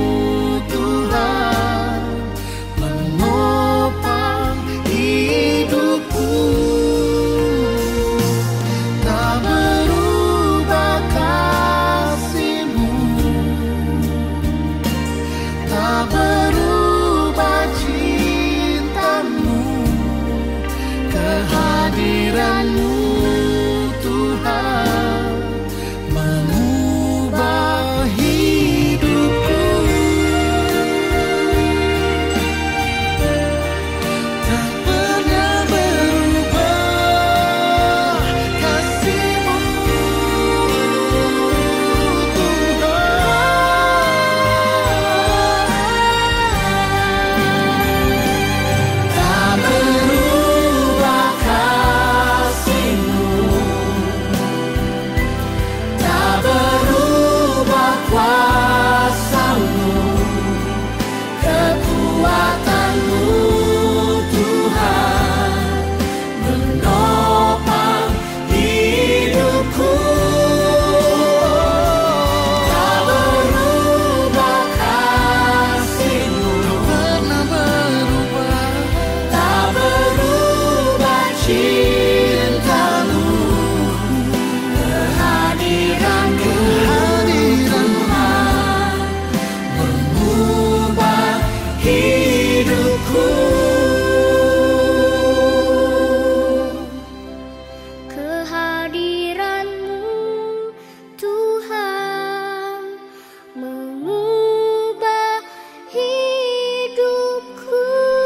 Tuhan menopang hidupku. Tak berubah kasih-Mu, tak berubah cinta-Mu, kehadiran-Mu Tuhan mengubah hidupku. Tak pernah berubah kasih-Mu Tuhan. Tak berubah kasih-Mu, tak berubah kuasa-Mu, kekuatan-Mu Tuhan menopang hidupku. Tak berubah kasih-Mu, tak pernah berubah, tak berubah cinta-Mu, kehadiran-Mu Tuhan mengubah hidupku. kehadiran-Mu Tuhan mengubah hidupku.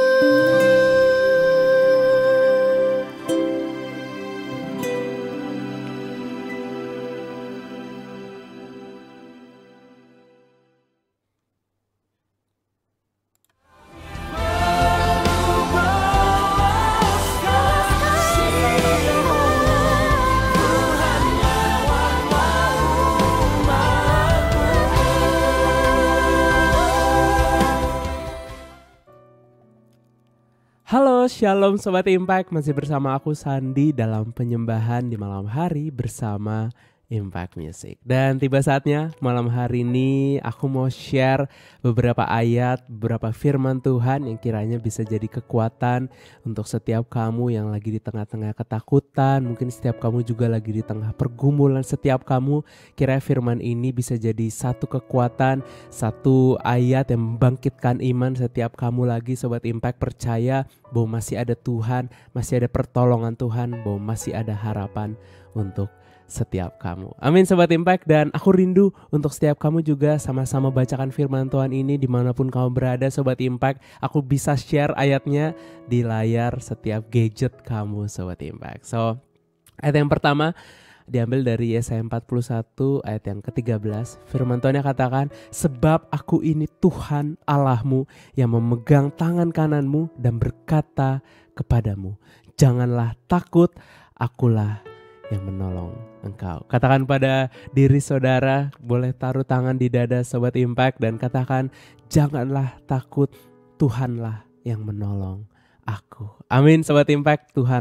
Halo, Shalom Sobat Impact, masih bersama aku Sandi dalam penyembahan di malam hari bersama Impact Music. Dan tiba saatnya malam hari ini aku mau share beberapa ayat, beberapa firman Tuhan yang kiranya bisa jadi kekuatan untuk setiap kamu yang lagi di tengah-tengah ketakutan. Mungkin setiap kamu juga lagi di tengah pergumulan, setiap kamu kiranya firman ini bisa jadi satu kekuatan, satu ayat yang membangkitkan iman setiap kamu lagi. Sobat Impact percaya bahwa masih ada Tuhan, masih ada pertolongan Tuhan, bahwa masih ada harapan untuk setiap kamu. Amin Sobat Impact. Dan aku rindu untuk setiap kamu juga sama-sama bacakan firman Tuhan ini dimanapun kamu berada Sobat Impact. Aku bisa share ayatnya di layar setiap gadget kamu Sobat Impact. So ayat yang pertama diambil dari Yesaya empat puluh satu ayat yang ketiga belas. Firman Tuhan yang katakan, sebab aku ini Tuhan Allahmu yang memegang tangan kananmu dan berkata kepadamu, janganlah takut, akulah yang menolong engkau. Katakan pada diri saudara, boleh taruh tangan di dada Sobat Impact dan katakan, janganlah takut, Tuhanlah yang menolong aku. Amin Sobat Impact, Tuhanlah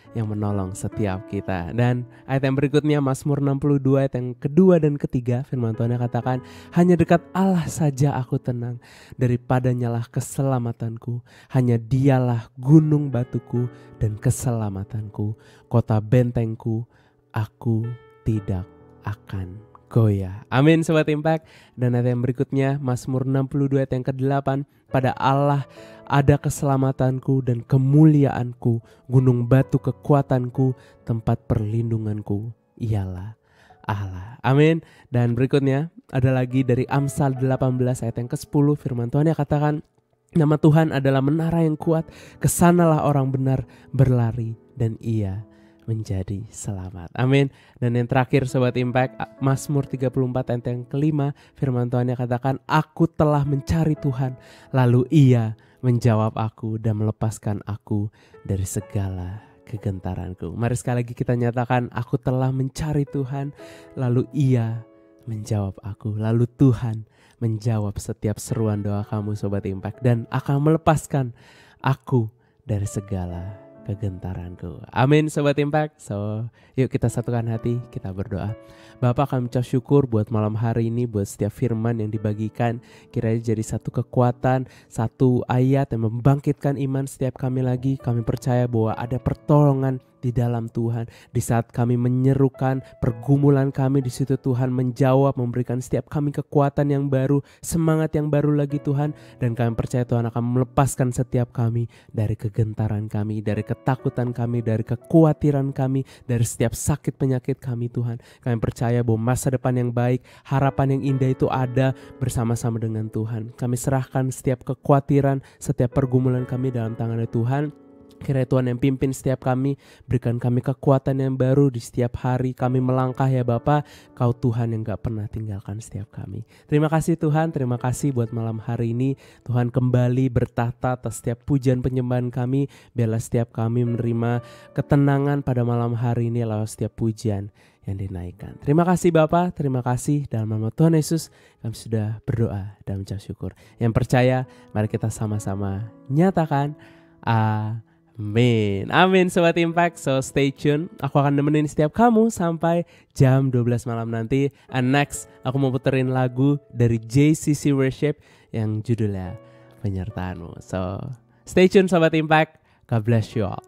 yang menolong setiap kita. Dan ayat yang berikutnya Mazmur enam puluh dua ayat yang kedua dan ketiga, firman Tuhan yang katakan, hanya dekat Allah saja aku tenang, daripadanyalah keselamatanku, hanya dialah gunung batuku dan keselamatanku, kota bentengku, aku tidak akan goyah. Amin Sobat Impact. Dan ayat yang berikutnya Mazmur enam puluh dua ayat yang kedelapan, pada Allah ada keselamatanku dan kemuliaanku, gunung batu kekuatanku, tempat perlindunganku ialah Allah. Amin. Dan berikutnya ada lagi dari Amsal delapan belas ayat yang kesepuluh, firman Tuhan yang katakan, nama Tuhan adalah menara yang kuat, kesanalah orang benar berlari dan ia menjadi selamat. Amin. Dan yang terakhir Sobat Impact, Mazmur tiga puluh empat ayat yang kelima, firman Tuhan yang katakan, aku telah mencari Tuhan, lalu ia menjawab aku dan melepaskan aku dari segala kegentaranku. Mari sekali lagi kita nyatakan, aku telah mencari Tuhan, lalu ia menjawab aku, lalu Tuhan menjawab setiap seruan doa kamu Sobat Impact, dan akan melepaskan aku dari segala kegentaranku. Amin Sobat Impact. So yuk kita satukan hati, kita berdoa. Bapa, kami ucap syukur buat malam hari ini, buat setiap firman yang dibagikan, kiranya jadi satu kekuatan, satu ayat yang membangkitkan iman setiap kami lagi. Kami percaya bahwa ada pertolongan di dalam Tuhan. Di saat kami menyerukan pergumulan kami, di situ Tuhan menjawab, memberikan setiap kami kekuatan yang baru, semangat yang baru lagi Tuhan. Dan kami percaya Tuhan akan melepaskan setiap kami dari kegentaran kami, dari ketakutan kami, dari kekhawatiran kami, dari setiap sakit penyakit kami Tuhan. Kami percaya bahwa masa depan yang baik, harapan yang indah itu ada bersama-sama dengan Tuhan. Kami serahkan setiap kekhawatiran, setiap pergumulan kami dalam tangan Tuhan. Kiranya Tuhan yang pimpin setiap kami, berikan kami kekuatan yang baru di setiap hari kami melangkah ya Bapa. Kau Tuhan yang gak pernah tinggalkan setiap kami. Terima kasih Tuhan, terima kasih buat malam hari ini. Tuhan kembali bertahta atas setiap pujian penyembahan kami. Biarlah setiap kami menerima ketenangan pada malam hari ini lewat setiap pujian yang dinaikkan. Terima kasih Bapa, terima kasih dalam nama Tuhan Yesus kami sudah berdoa dan mengucap syukur. Yang percaya, mari kita sama-sama nyatakan Amin. Amin, amin Sobat Impact. So stay tune, aku akan nemenin setiap kamu sampai jam dua belas malam nanti. And next, aku mau puterin lagu dari J C C Worship yang judulnya Penyertaanmu. So stay tune Sobat Impact, God bless you all.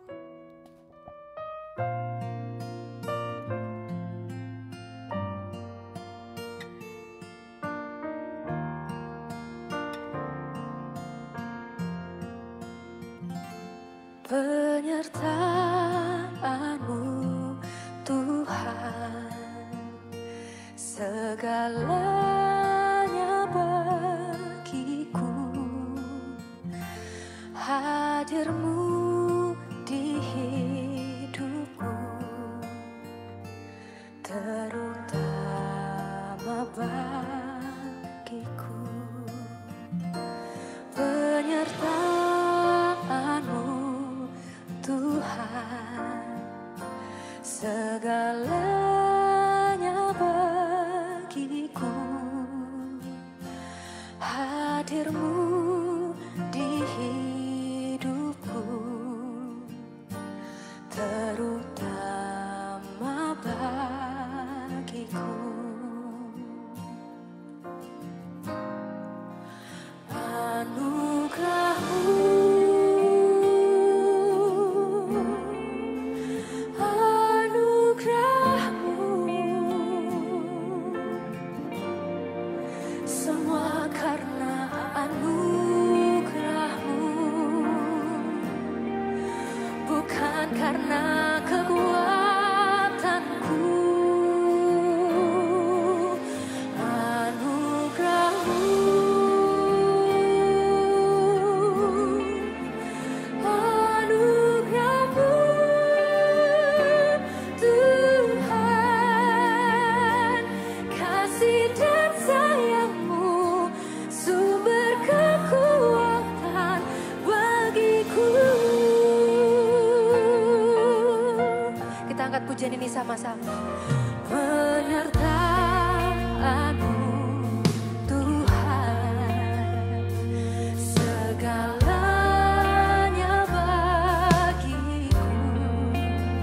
Penyertaanmu Tuhan, segalanya bagiku, hadirmu di hidupku, terutama bagiku. Penyertaanmu Tuhan, segalanya bagiku, hadirmu di hidupku, terutama bagiku. Anugerahmu karena kekuatanku, anugerahmu, anugerahmu Tuhan, kasih dan sayangmu, sumber kekuatan bagiku. Angkat pujian ini sama-sama. Penyertaanmu Tuhan, segalanya bagiku,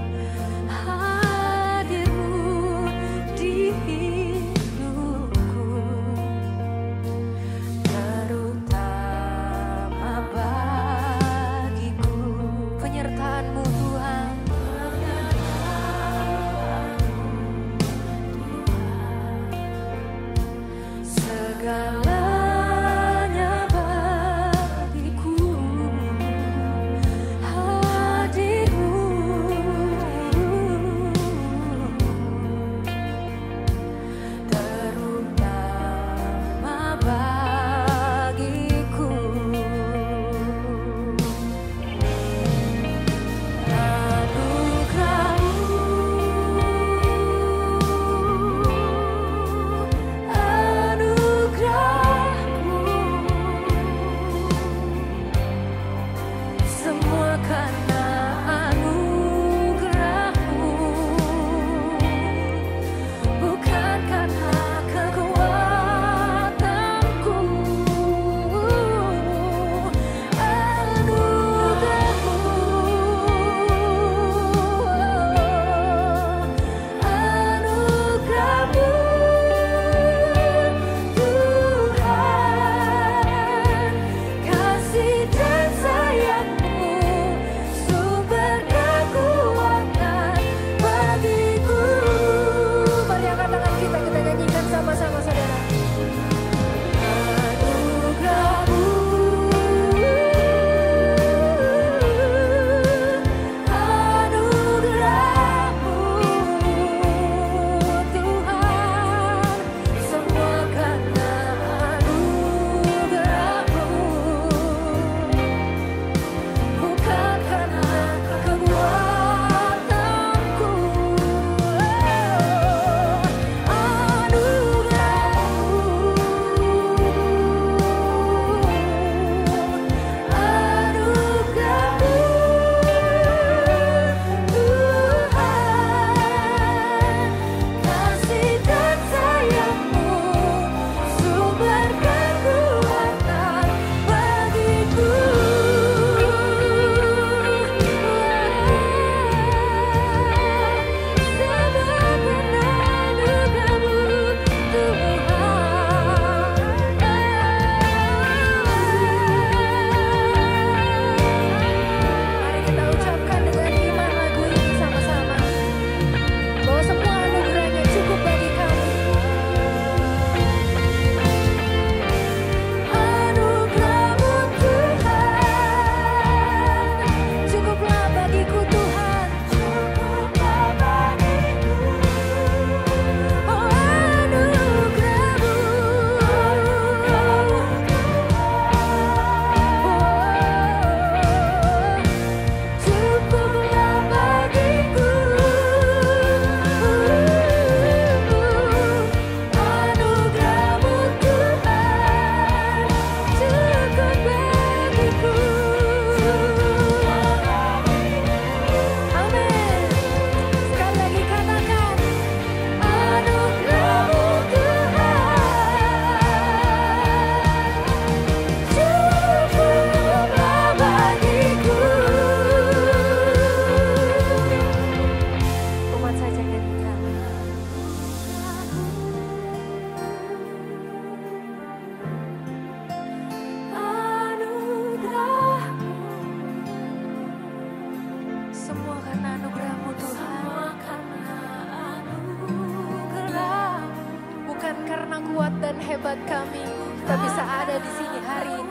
dan hebat kami, kita bisa ada di sini hari ini.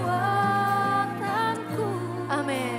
Amin.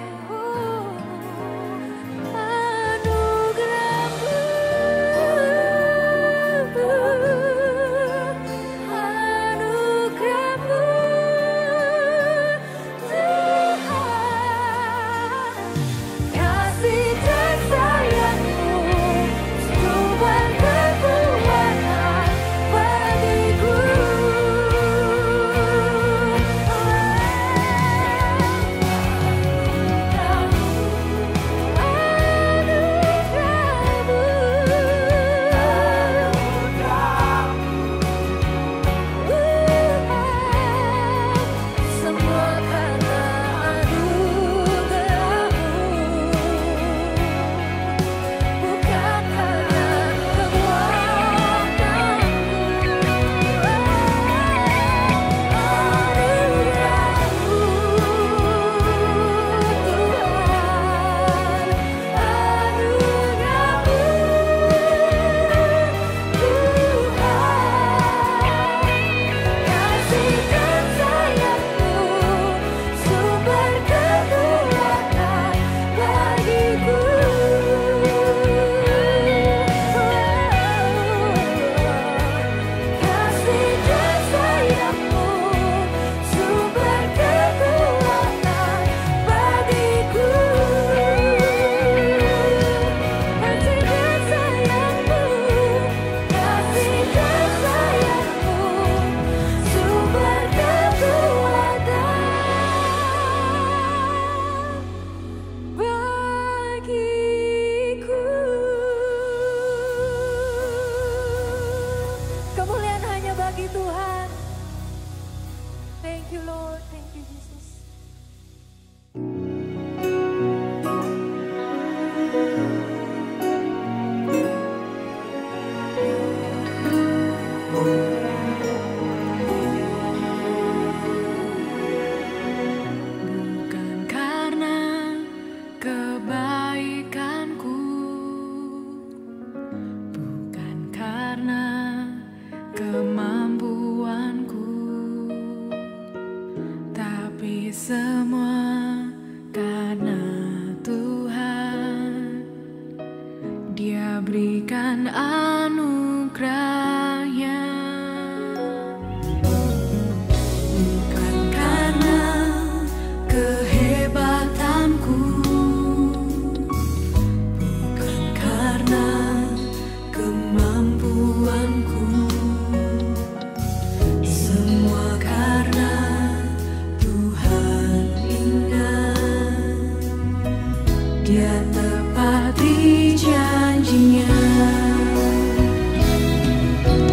Tepati janjinya.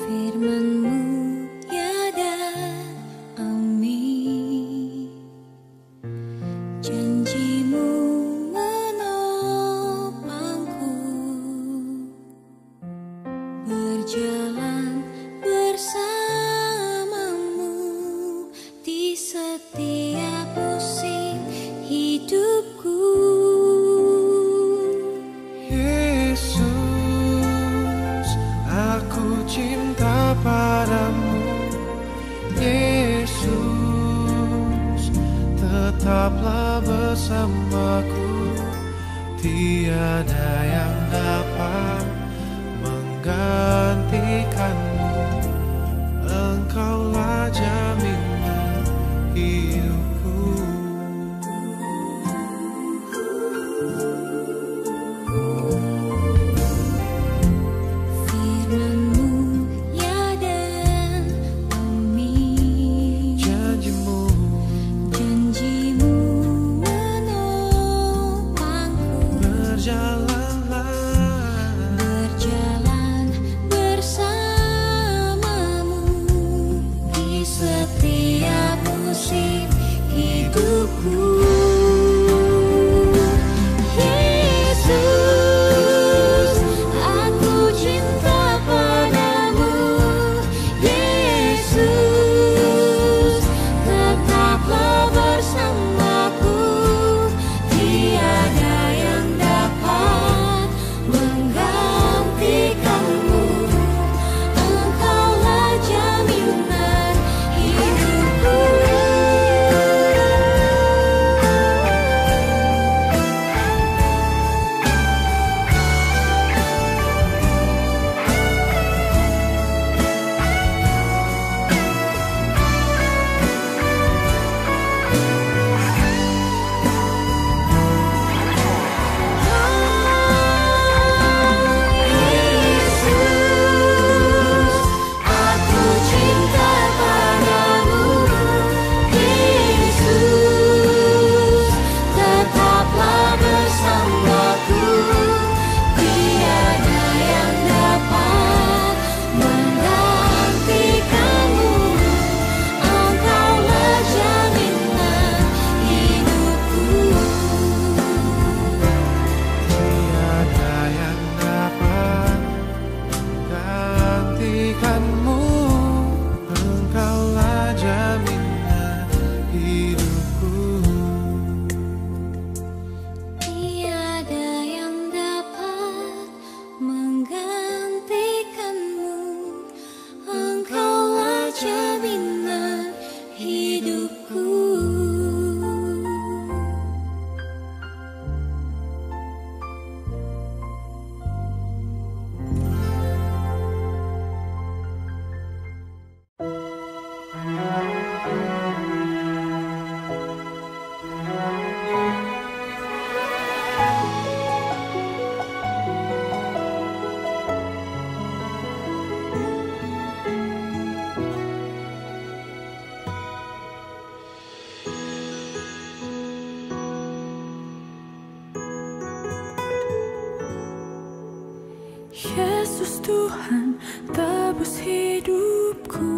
Yesus Tuhan tebus hidupku.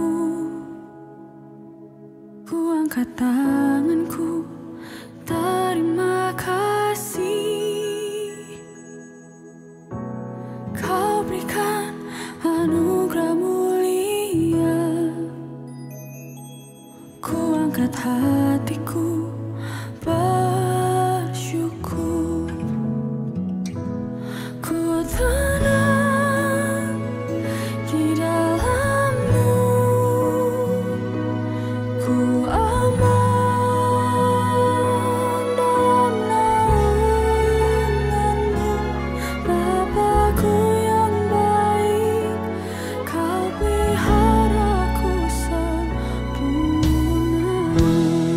Ku angkat tanganku, terima kasih. Kau berikan anugerah mulia. Ku angkat hatiku bersyukur. Ku tenang di dalam-Mu. Ku aman dalam naungan-Mu. Bapa-Ku yang baik, Kau peliharaku sempurna.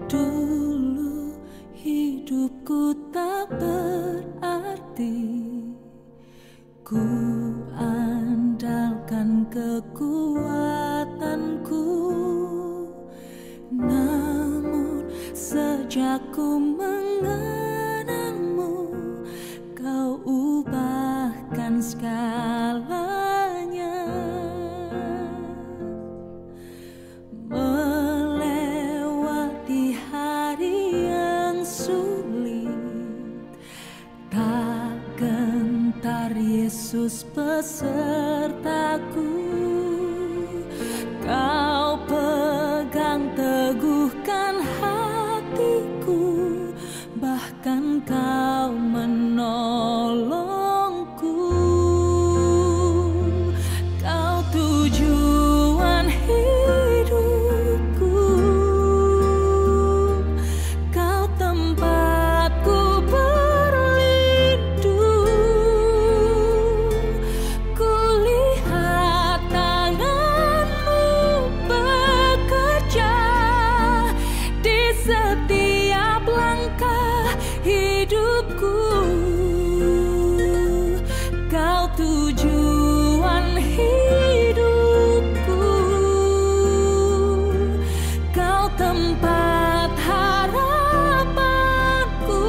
Dulu hidupku tak berarti, ku andalkan kekuatanku. Namun sejak ku mengenalmu, kau ubahkan segalanya. Melewati hari yang sulit, tak gentar Yesus besertaku. Kau pegang teguhkan hatiku, bahkan kau menolongku. Kau tujuan hidupku, kau tempatku berlindung. Kulihat tanganmu bekerja di setiap langkah hidupku. Kau tujuan hidupku, kau tempat harapanku.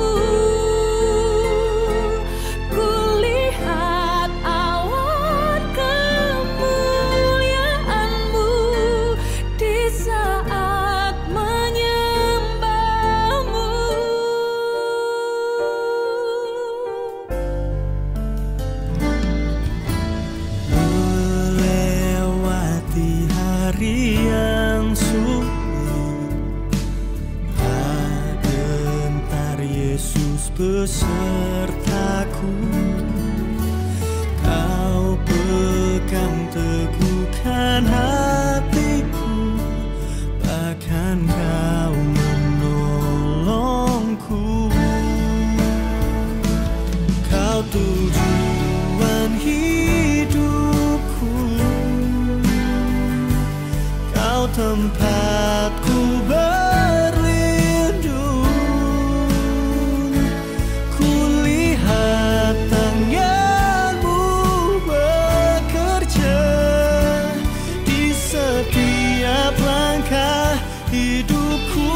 Kulihat awan kemuliaan-Mu di saat menyembah-Mu. Melewati hari yang sulit, tak gentar Yesus besertaku. Kau pegang teguhkan hatiku, bahkan kau menolongku. Kau tujuan hidupku, kau tempatku berlindung. Kulihat tangan-Mu bekerja di setiap langkah hidupku.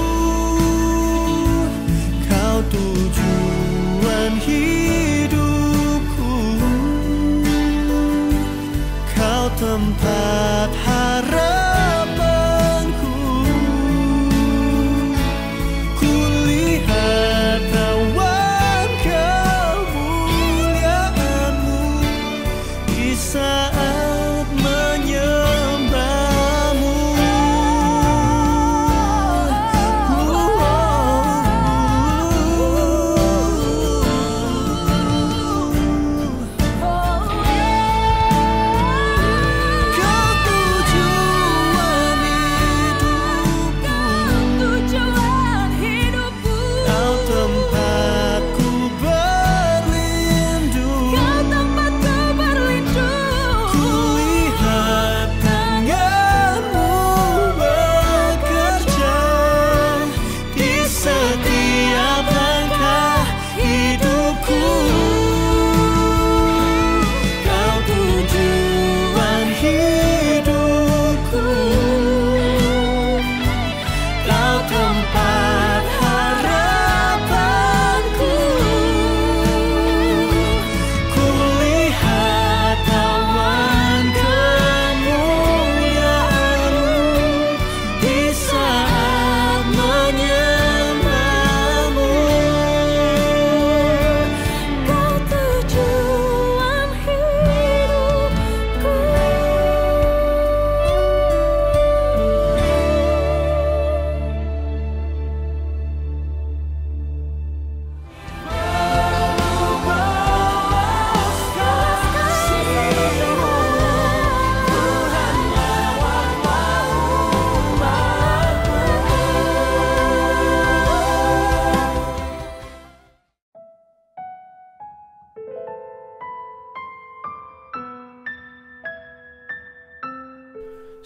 Kau tujuan hidupku, kau tempat harapanku.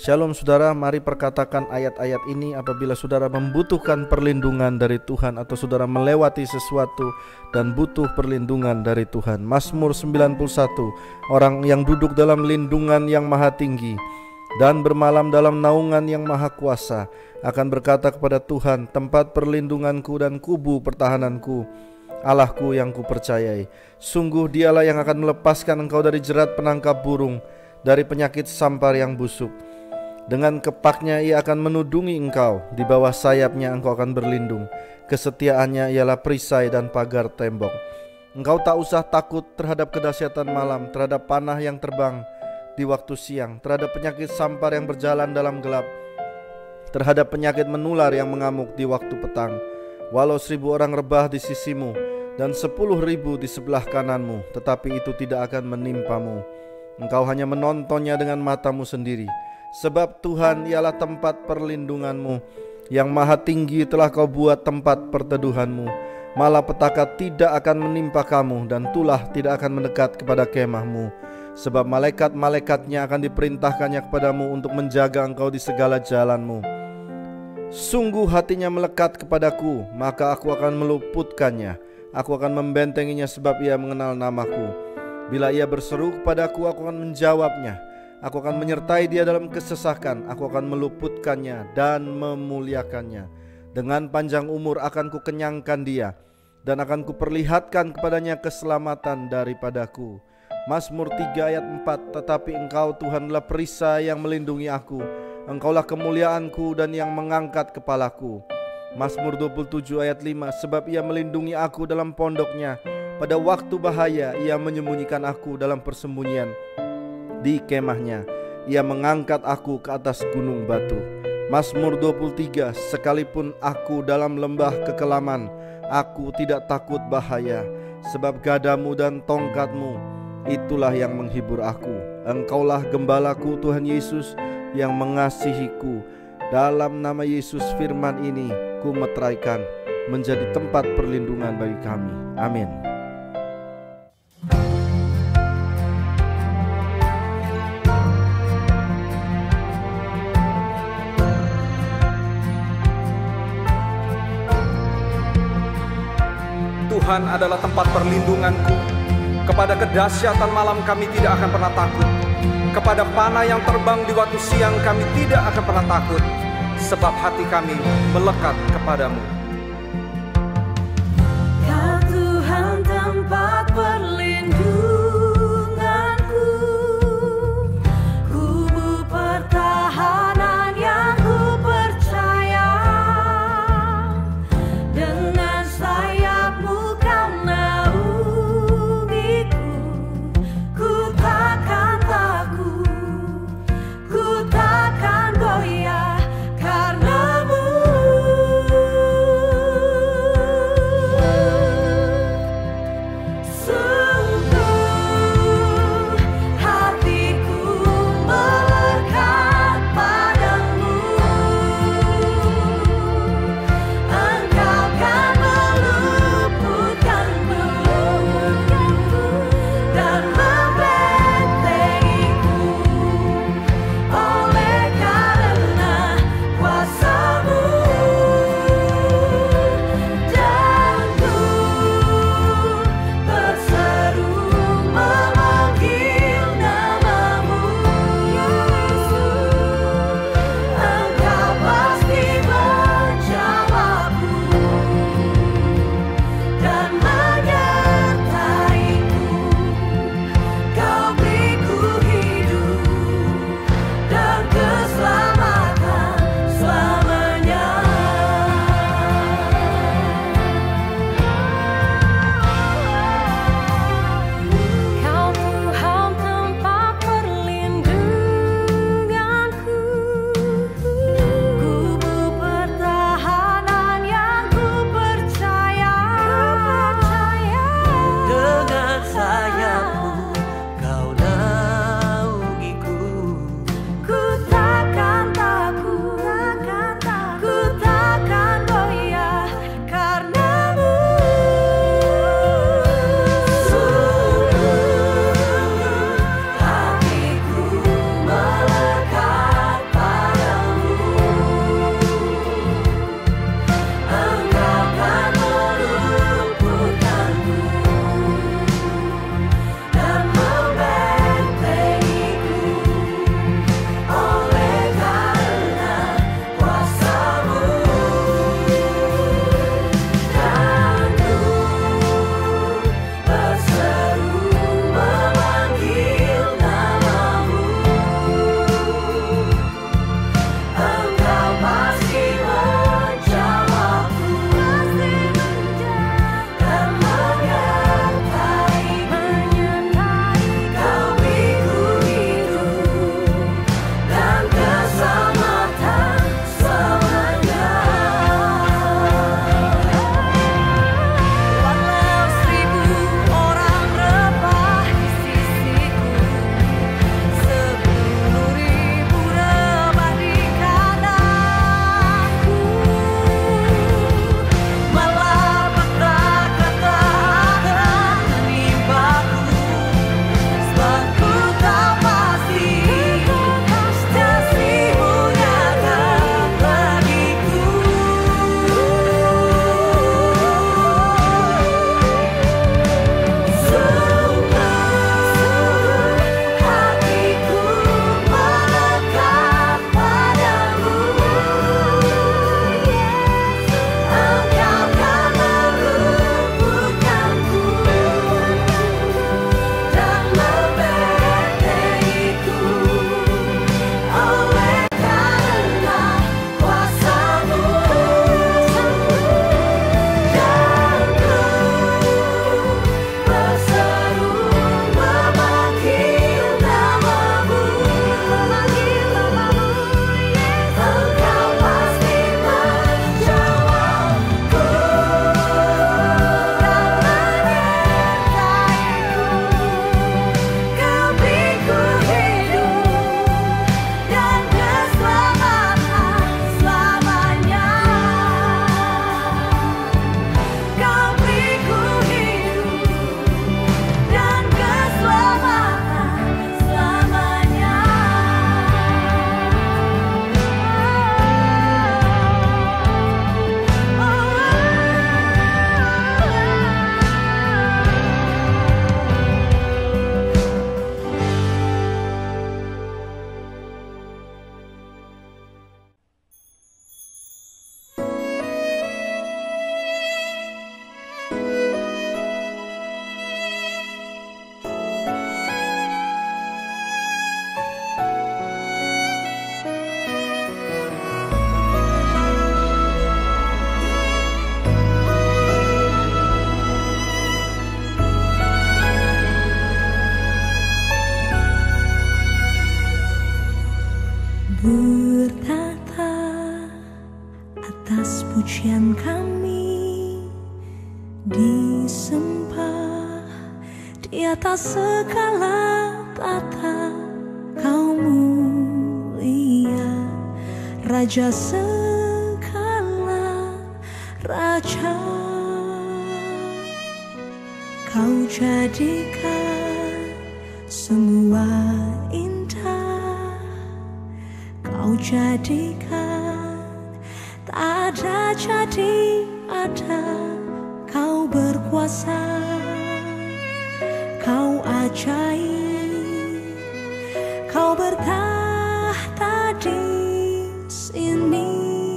Shalom saudara, mari perkatakan ayat-ayat ini apabila saudara membutuhkan perlindungan dari Tuhan atau saudara melewati sesuatu dan butuh perlindungan dari Tuhan. Mazmur sembilan puluh satu, orang yang duduk dalam lindungan yang maha tinggi dan bermalam dalam naungan yang maha kuasa akan berkata kepada Tuhan, tempat perlindunganku dan kubu pertahananku, Allahku yang kupercayai. Sungguh dialah yang akan melepaskan engkau dari jerat penangkap burung, dari penyakit sampar yang busuk. Dengan kepaknya ia akan menudungi engkau, di bawah sayapnya engkau akan berlindung. Kesetiaannya ialah perisai dan pagar tembok. Engkau tak usah takut terhadap kedahsyatan malam, terhadap panah yang terbang di waktu siang, terhadap penyakit sampar yang berjalan dalam gelap, terhadap penyakit menular yang mengamuk di waktu petang. Walau seribu orang rebah di sisimu dan sepuluh ribu di sebelah kananmu, tetapi itu tidak akan menimpamu. Engkau hanya menontonnya dengan matamu sendiri. Sebab Tuhan ialah tempat perlindunganmu, yang maha tinggi telah kau buat tempat perteduhanmu. Malapetaka tidak akan menimpa kamu, dan tulah tidak akan mendekat kepada kemahmu. Sebab malaikat-malaikatnya akan diperintahkannya kepadamu untuk menjaga engkau di segala jalanmu. Sungguh hatinya melekat kepadaku, maka aku akan meluputkannya. Aku akan membentenginya sebab ia mengenal namaku. Bila ia berseru kepadaku, aku akan menjawabnya. Aku akan menyertai dia dalam kesesakan. Aku akan meluputkannya dan memuliakannya. Dengan panjang umur akan kukenyangkan dia, dan akan kuperlihatkan kepadanya keselamatan daripadaku. Mazmur tiga ayat empat, tetapi engkau Tuhan adalah perisai yang melindungi aku. Engkaulah kemuliaanku dan yang mengangkat kepalaku. Mazmur dua puluh tujuh ayat lima, sebab ia melindungi aku dalam pondoknya. Pada waktu bahaya ia menyembunyikan aku dalam persembunyian di kemahnya. Ia mengangkat aku ke atas gunung batu. Mazmur dua puluh tiga, sekalipun aku dalam lembah kekelaman, aku tidak takut bahaya, sebab gadamu dan tongkatmu, itulah yang menghibur aku. Engkaulah gembalaku Tuhan Yesus yang mengasihiku. Dalam nama Yesus firman ini ku meteraikan menjadi tempat perlindungan bagi kami. Amin. Tuhan adalah tempat perlindunganku. Kepada kedahsyatan malam kami tidak akan pernah takut. Kepada panah yang terbang di waktu siang kami tidak akan pernah takut. Sebab hati kami melekat kepadamu. Kau Tuhan tempat perlindunganku, kubu pertahanan yang ku percaya. Dengan sayapmu kau naungiku, ku takkan takut, ku takkan goyah karenamu. pujian kami disembah di atas segala tata. Kau mulia, Raja segala raja. Kau jadikan semua indah, kau jadikan tak ada jadi ada. Kau berkuasa, kau ajaib, kau bertahta di sini.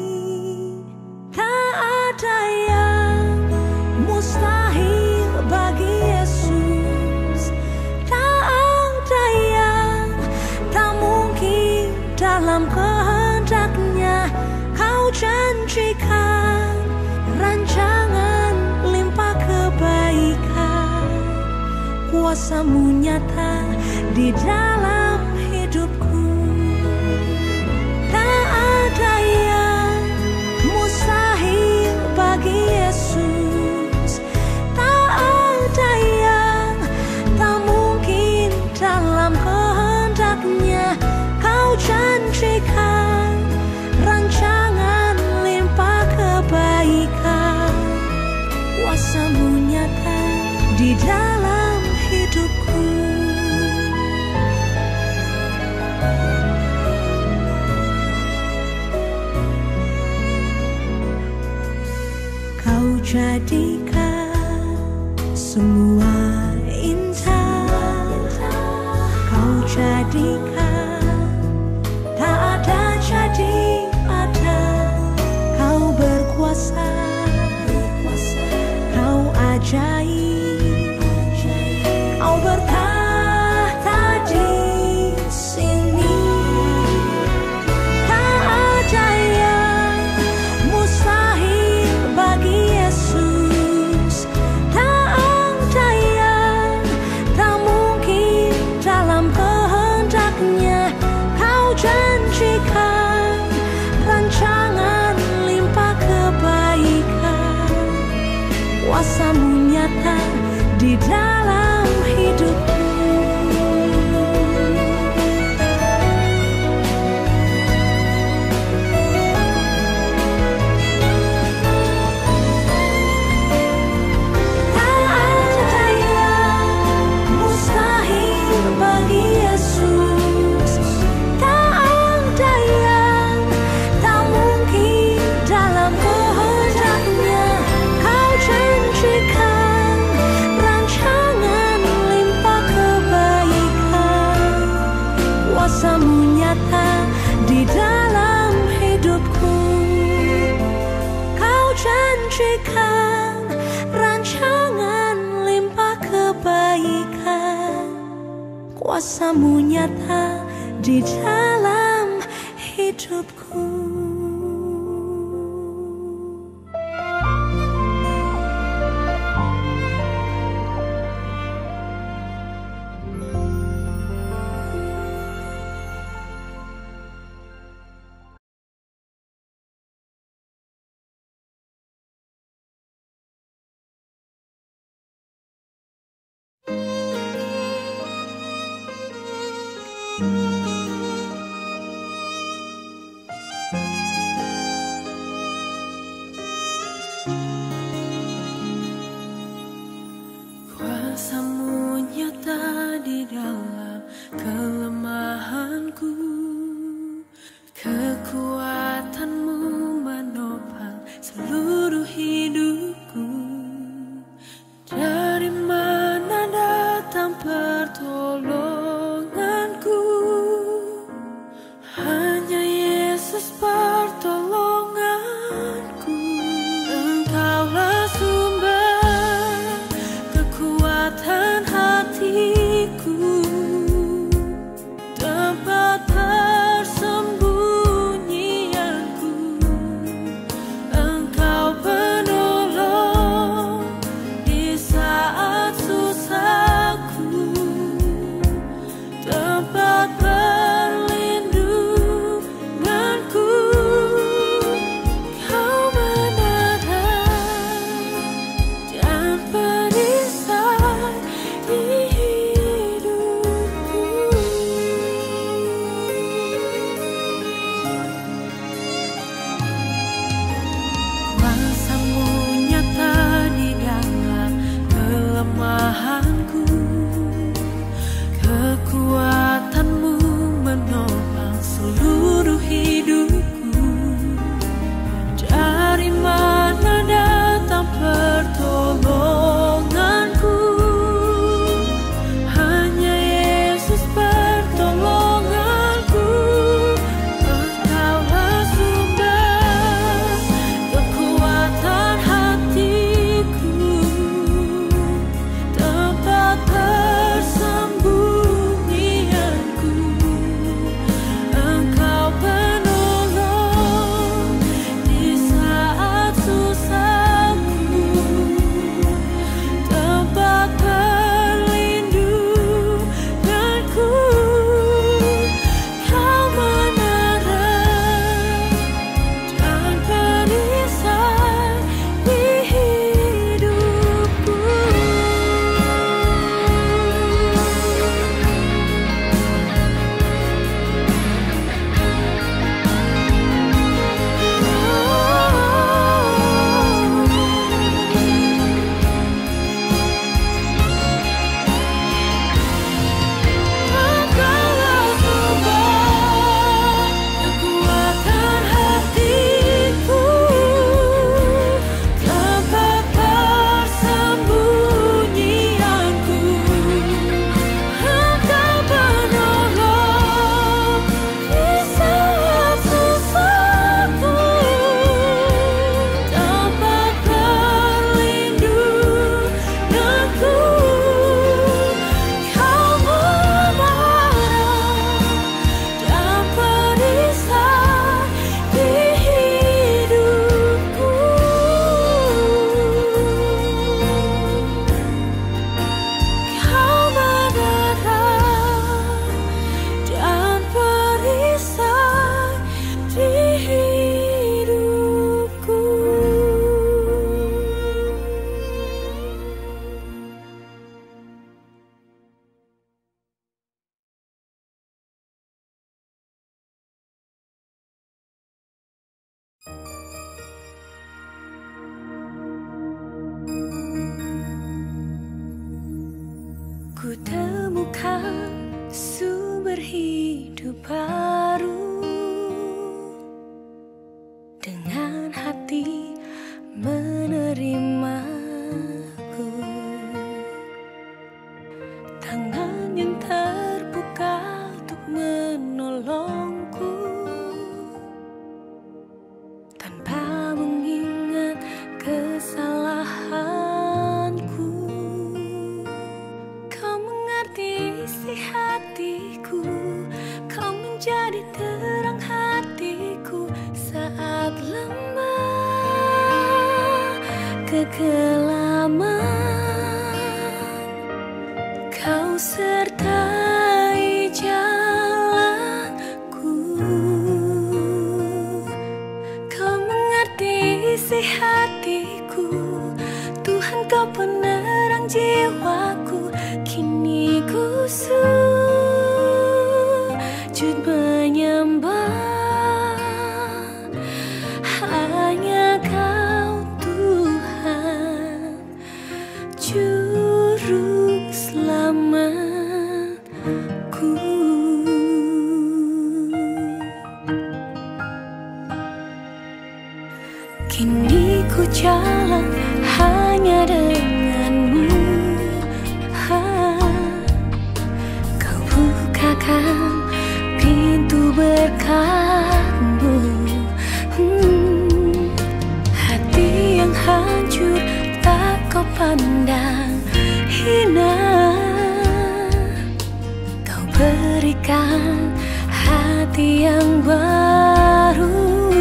Tak ada yang mustahil bagi Yesus, tak ada yang tak mungkin dalam kehendaknya. Kau janjikan rancangan limpah kebaikan, kuasa-Mu nyata di dalam hidupku. Tak ada yang mustahil bagi Yesus, tak ada yang tak mungkin dalam kehendaknya. Kau janjikan rancangan limpah kebaikan, kuasa-Mu nyata di dalam hidupku. Kau jadikan semua indah, kau jadikan tak ada jadi ada. Kau berkuasa, kau ajaib, kau bertahta di sini. Tak ada yang mustahil bagi Yesus, tak ada yang tak mungkin dalam kehendaknya. Kau janjikan rancangan limpah kebaikan, kuasa-Mu nyata di dalam hidupku. Tak ada yang mustahil bagi Yesus, tak ada yang tak mungkin dalam kehendaknya. Kau janjikan rancangan limpah kebaikan, kuasa-Mu nyata di dalam hidupku. Kau janjikan rancangan limpah kebaikan, kuasa-Mu nyata di dalam hidupku. menemukan sumber hidup baru. Dengan hati menerimaku, tangan yang terbuka untuk menolongku, tanpa mengingat kesalahanku. Kau mengerti isi hatiku, kau menjadi terang hatiku saat lemah kekelaman. Kau sertai jalanku, kau mengerti isi hatiku. Tuhan, kau penerang jiwaku. Kini ku sujud menyembah, hanya Kau Tuhan, Juru Selamatku. Kini ku jalan hanya denganmu, ha. Kau bukakan pintu berkat-Mu. hmm. Hati yang hancur tak Kau pandang hina, Kau berikan hati yang baru.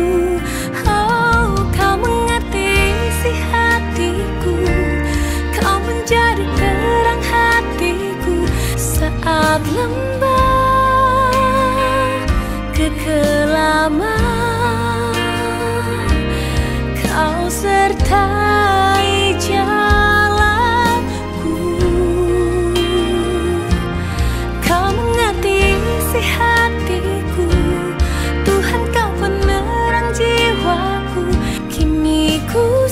Jadi terang hatiku saat lembah kekelaman. Kau sertai jalanku, Kau mengerti isi hatiku. Tuhan, Kau penerang jiwaku. Kini ku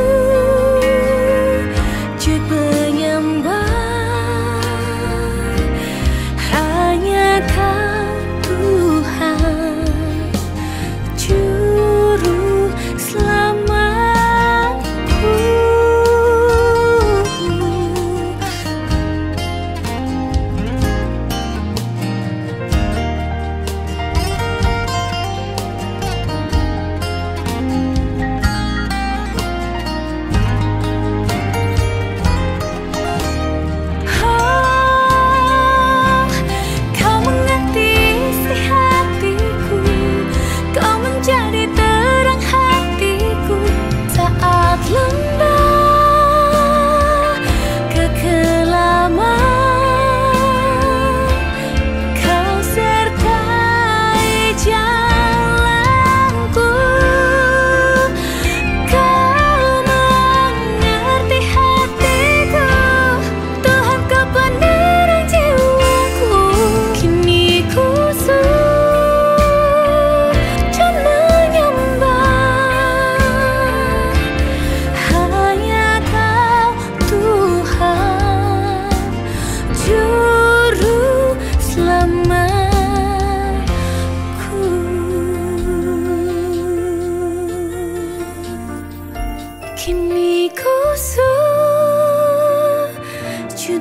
sujud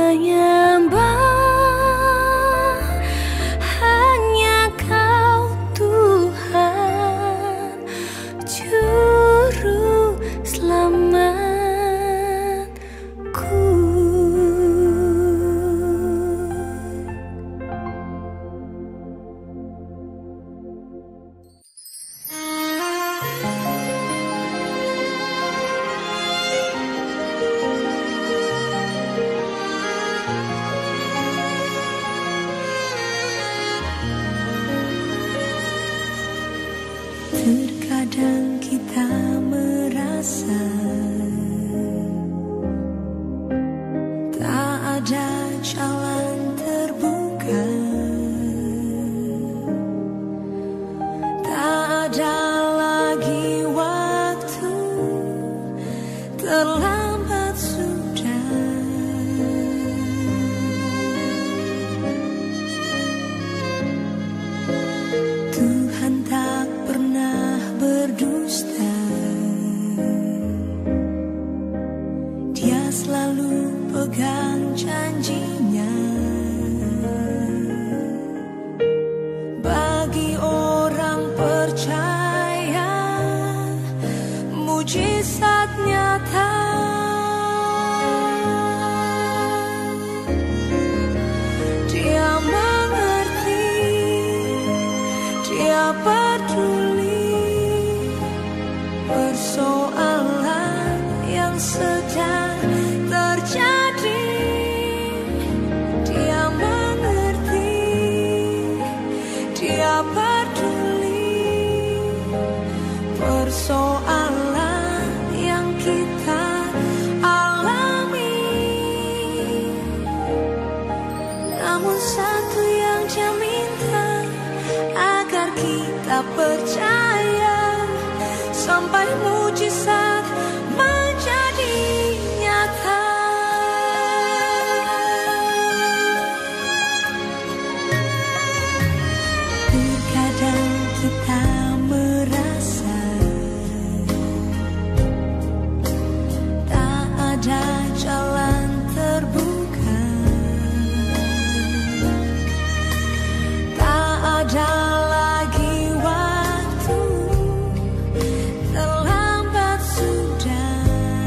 menyembah, hanya Kau Tuhan, Juru Selamatku. Terkadang kita merasa tak ada jalan terbuka, tak ada lagi waktu, terlambat sudah. berdusta. Dia selalu pegang janjinya. Bagi orang percaya, mujizat nyata. Dia mengerti, dia peduli persoalan yang sedang terjadi. Dia mengerti, dia peduli persoalan yang kita alami. Namun satu yang dia minta, agar kita percaya sampai mujizat menjadi nyata. Terkadang kita merasa tak ada jalan terbuka, tak ada lagi waktu, terlambat sudah.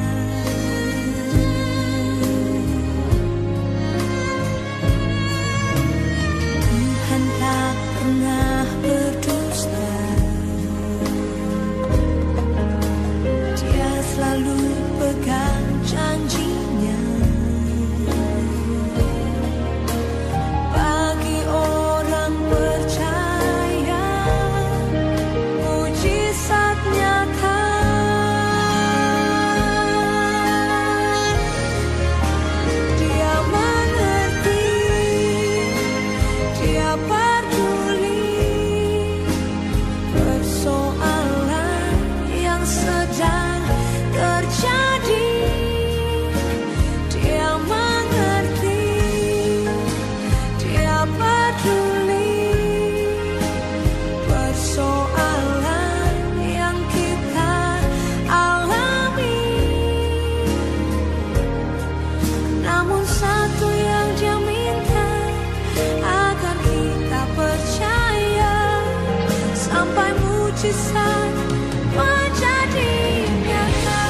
Tuhan tak pernah berdusta. Dia selalu pegang janjinya. Bagi orang percaya, mujizat nyata. Dia mengerti, dia peduli persoalan yang sedang terjadi. Dia mengerti, dia peduli persoalan yang kita alami. Namun satu yang dia minta, agar kita percaya sampai mujizat menjadi nyata.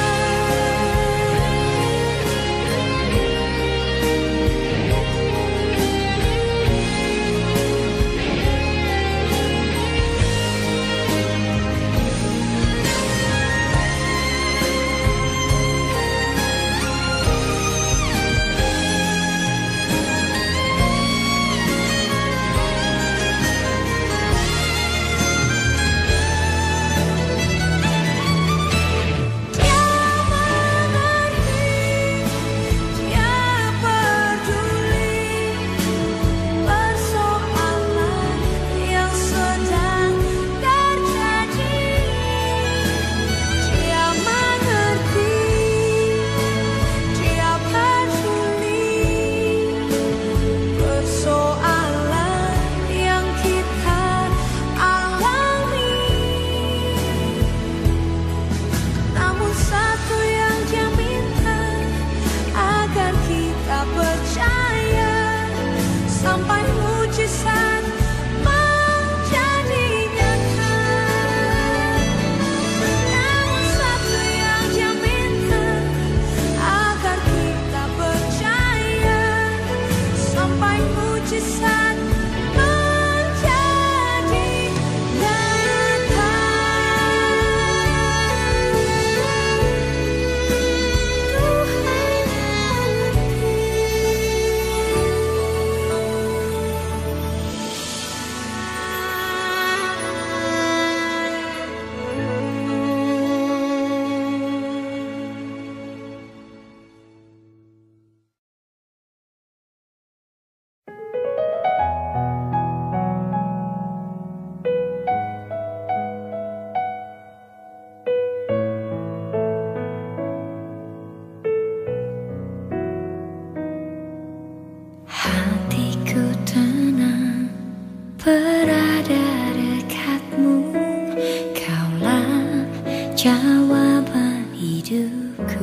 jawaban hidupku.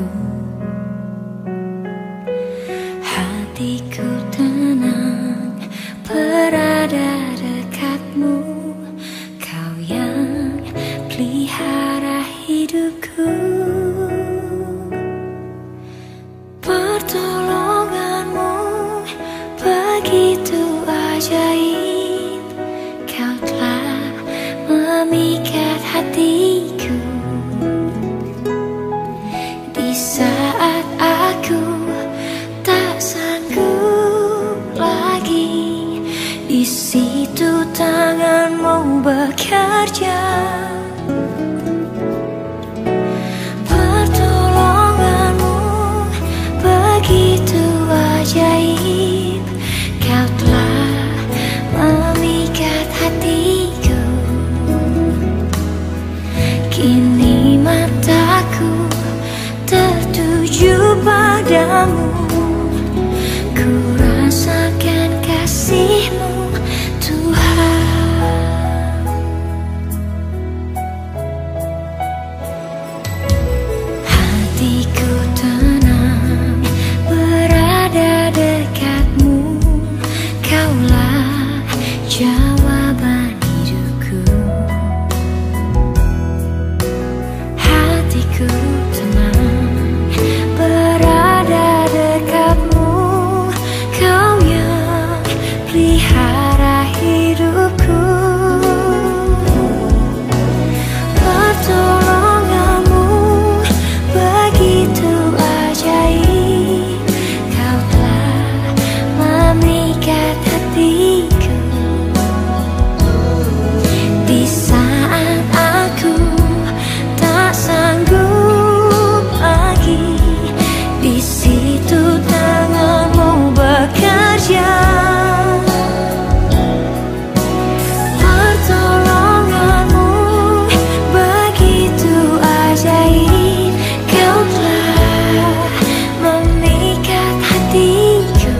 Hatiku tenang berada dekatmu, kau yang pelihara hidupku. Pertolonganmu begitu ajaib, kau telah memikat hatiku. Di saat aku tak sanggup lagi, di situ tanganmu bekerja. Pertolonganmu begitu ajaib, kau telah memikat hatiku. Kini mataku tertuju padamu, ku rasakan kasih-Mu Tuhan. Hatiku tenang berada dekatmu, kaulah jawaban hidupku. Hatiku tenang berada dekatmu, kau yang pelihara hidupku. Pertolonganmu begitu ajaib, kau telah memikat hatiku. Di saat aku tak sanggup lagi, di situ tanganmu bekerja. Pertolonganmu begitu ajaib, kau telah memikat hatiku.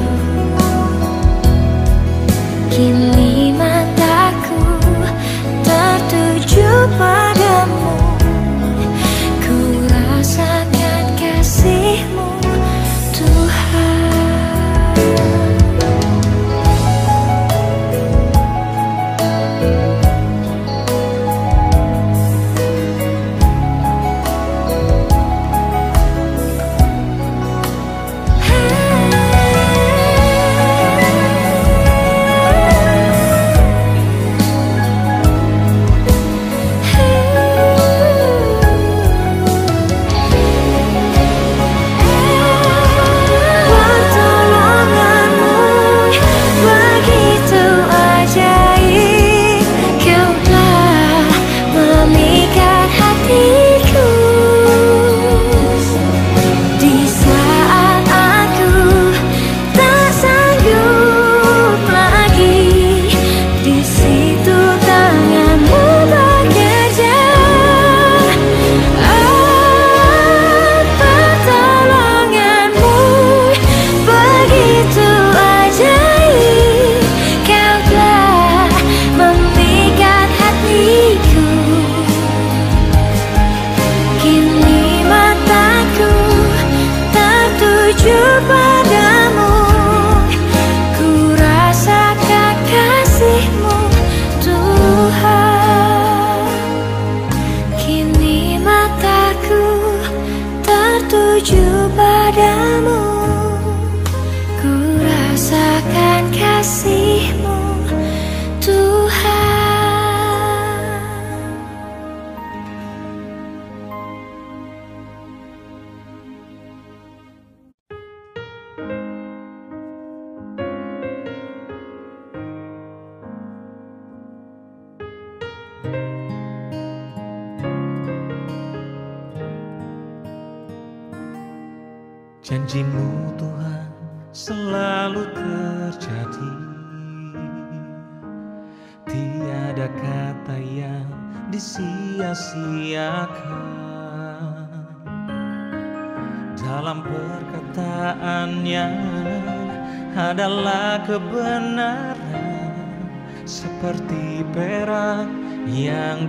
Kini mataku tertuju padamu, ku rasakan kasih-Mu Tuhan. Pertolonganmu begitu ajaib, kau telah memikat hatiku. Di saat aku tak sanggup lagi, di situ tanganmu bekerja. Ah, pertolonganmu begitu ajaib, kau telah memikat hatiku. Kini mataku tertuju padamu, ku rasakan kasih-Mu Tuhan. Kini mataku tertuju padamu, ku rasakan kasih-Mu Tuhan. Janji-Mu Tuhan selalu terjadi, tiada kata yang disia-siakan. Dalam perkataannya adalah kebenaran, seperti perak yang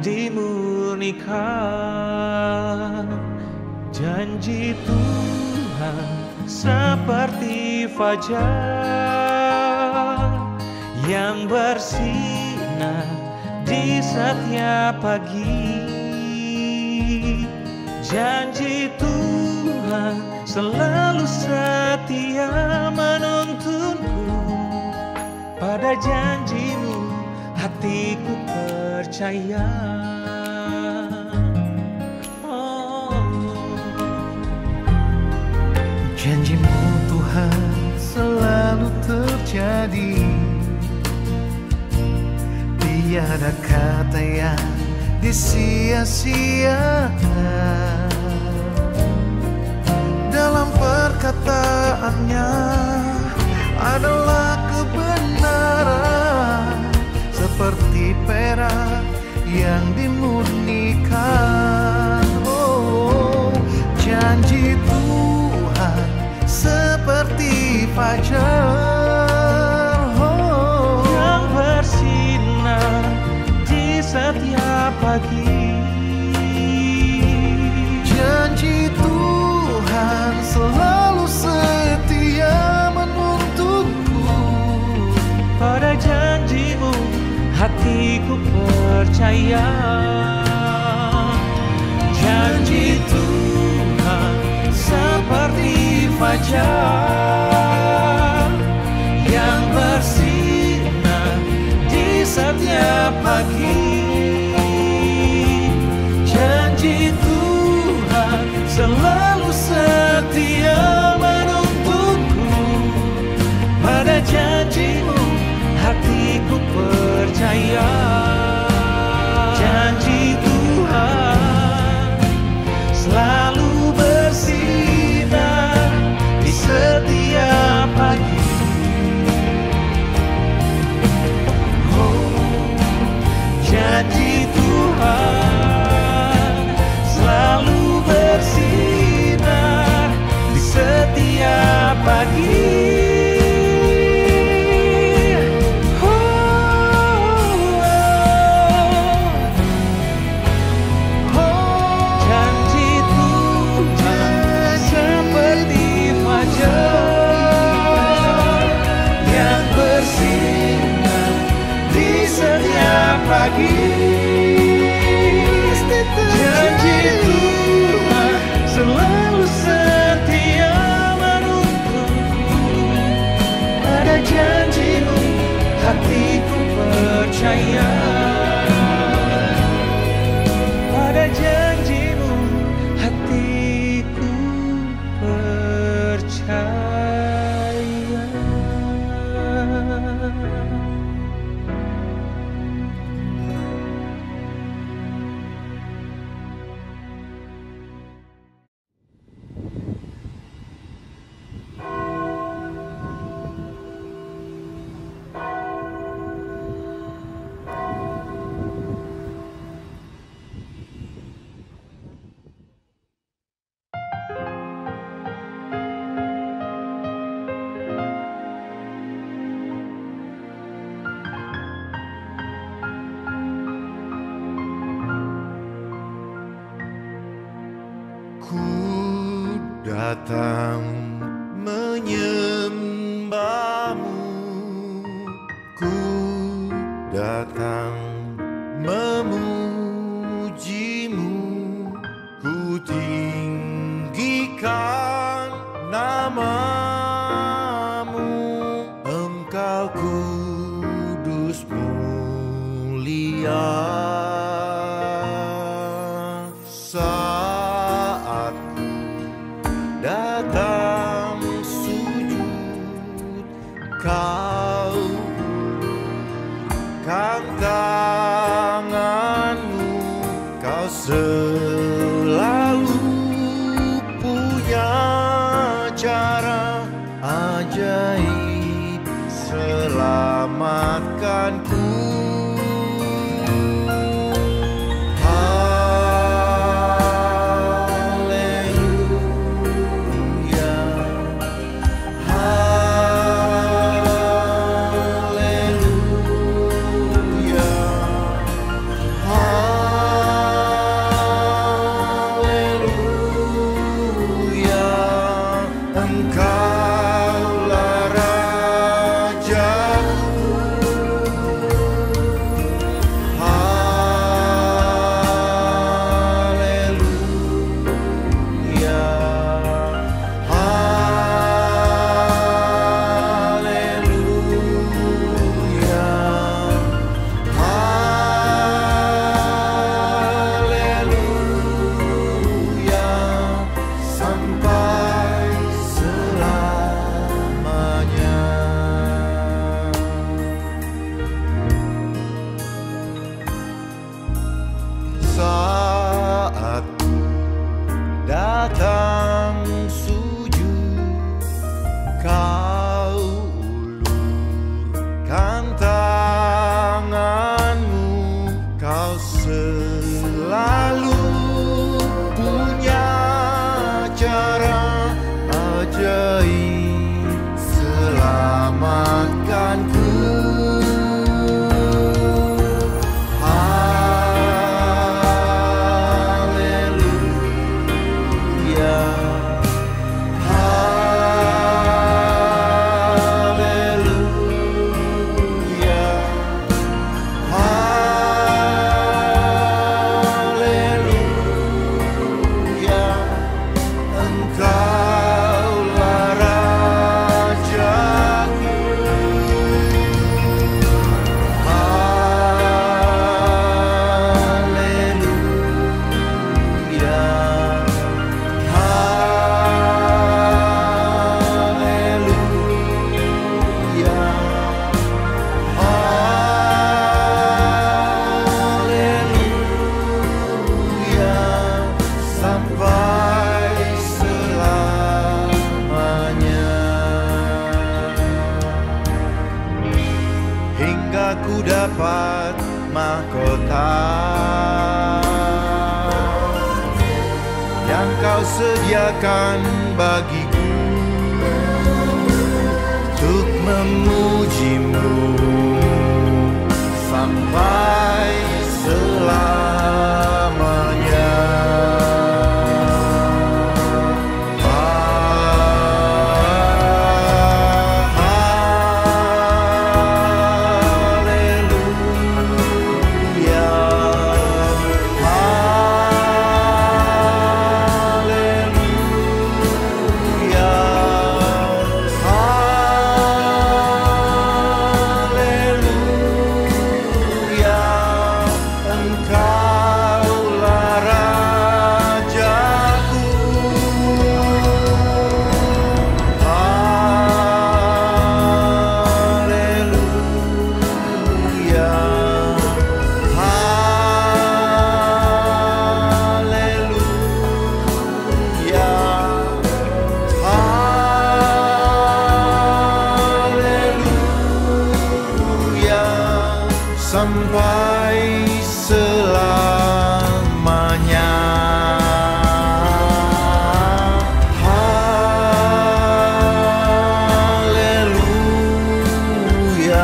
dimurnikan. Janji Tuhan seperti fajar yang bersinar di setiap pagi. Janji Tuhan selalu setia menuntunku. Pada janji-Mu hatiku percaya. Oh. Janji-Mu Tuhan selalu terjadi. Tiada kata yang disia-siakan. Dalam perkataannya adalah kebenaran, seperti perak yang dimurnikan. Oh, janji Tuhan seperti fajar, oh, yang bersinar di setiap pagi. Janji Tuhan selalu setia menuntunku. Pada janji-Mu hatiku percaya. Janji Tuhan seperti fajar yang bersinar di setiap pagi. Janji Tuhan selalu setia menuntunku. Pada janji-Mu hatiku percaya. Janji Tuhan selalu bersinar di setiap pagi. Oh, janji Tuhan selalu bersinar di setiap pagi. Pagi, janji Tuhan selalu setia menuntunku. Pada janji-Mu hatiku percaya. Pada janji-Mu hatiku percaya. Datang menyembah-Mu, ku datang memuji-Mu, ku tinggikan nama-Mu, Engkau kudus mulia. Datang sujud, Kau ulurkan tangan-Mu, Kau selalu punya cara ajaib selamatkanku. dapat mahkota yang kau sediakan bagiku untuk memujimu sampai selamanya. Sampai selamanya. Haleluya,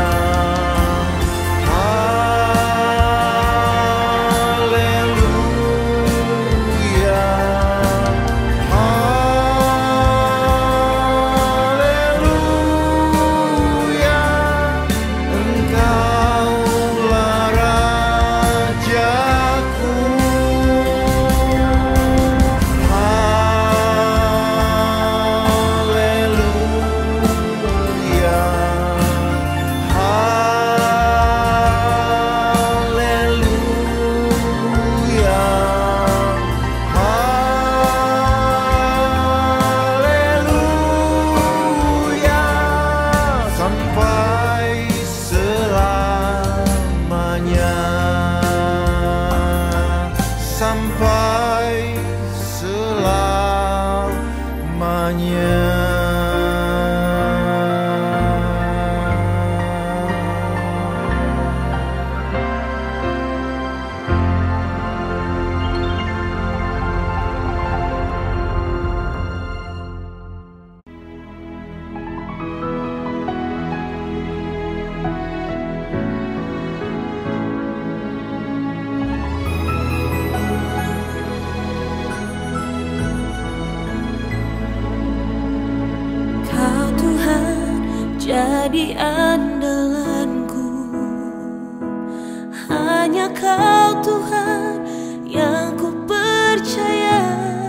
haleluya, haleluya. Engkau sampai selamanya. Jadi andalanku, hanya Kau Tuhan yang ku percaya.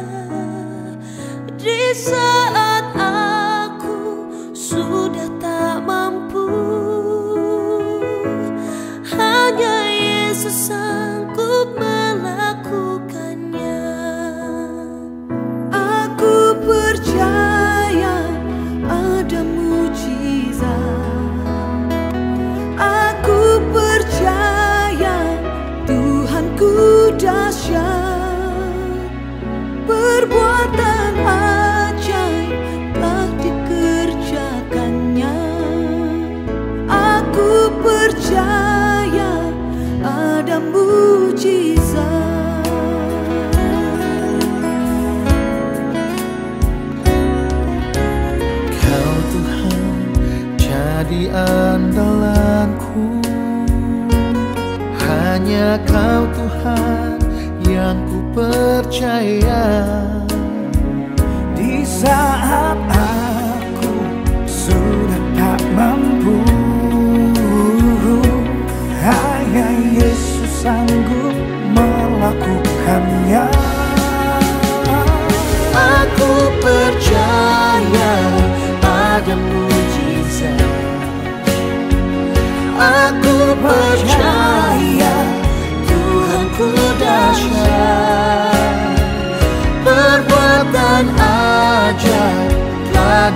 Di saat aku sudah tak mampu, hanya Yesus sanggup melakukannya. Aku percaya ada mujizat. Aku percaya Tuhanku dahsyat. Perbuatan ajaib telah dikerjakannya. Aku percaya ada mujizat. Kau Tuhan jadi andalanku, hanya Kau Tuhan yang ku percaya. Di saat aku sudah tak mampu, hanya Yesus sanggup melakukannya. Aku percaya ada mujizat. Aku percaya Tuhanku dahsyat. Perbuatan ajaib telah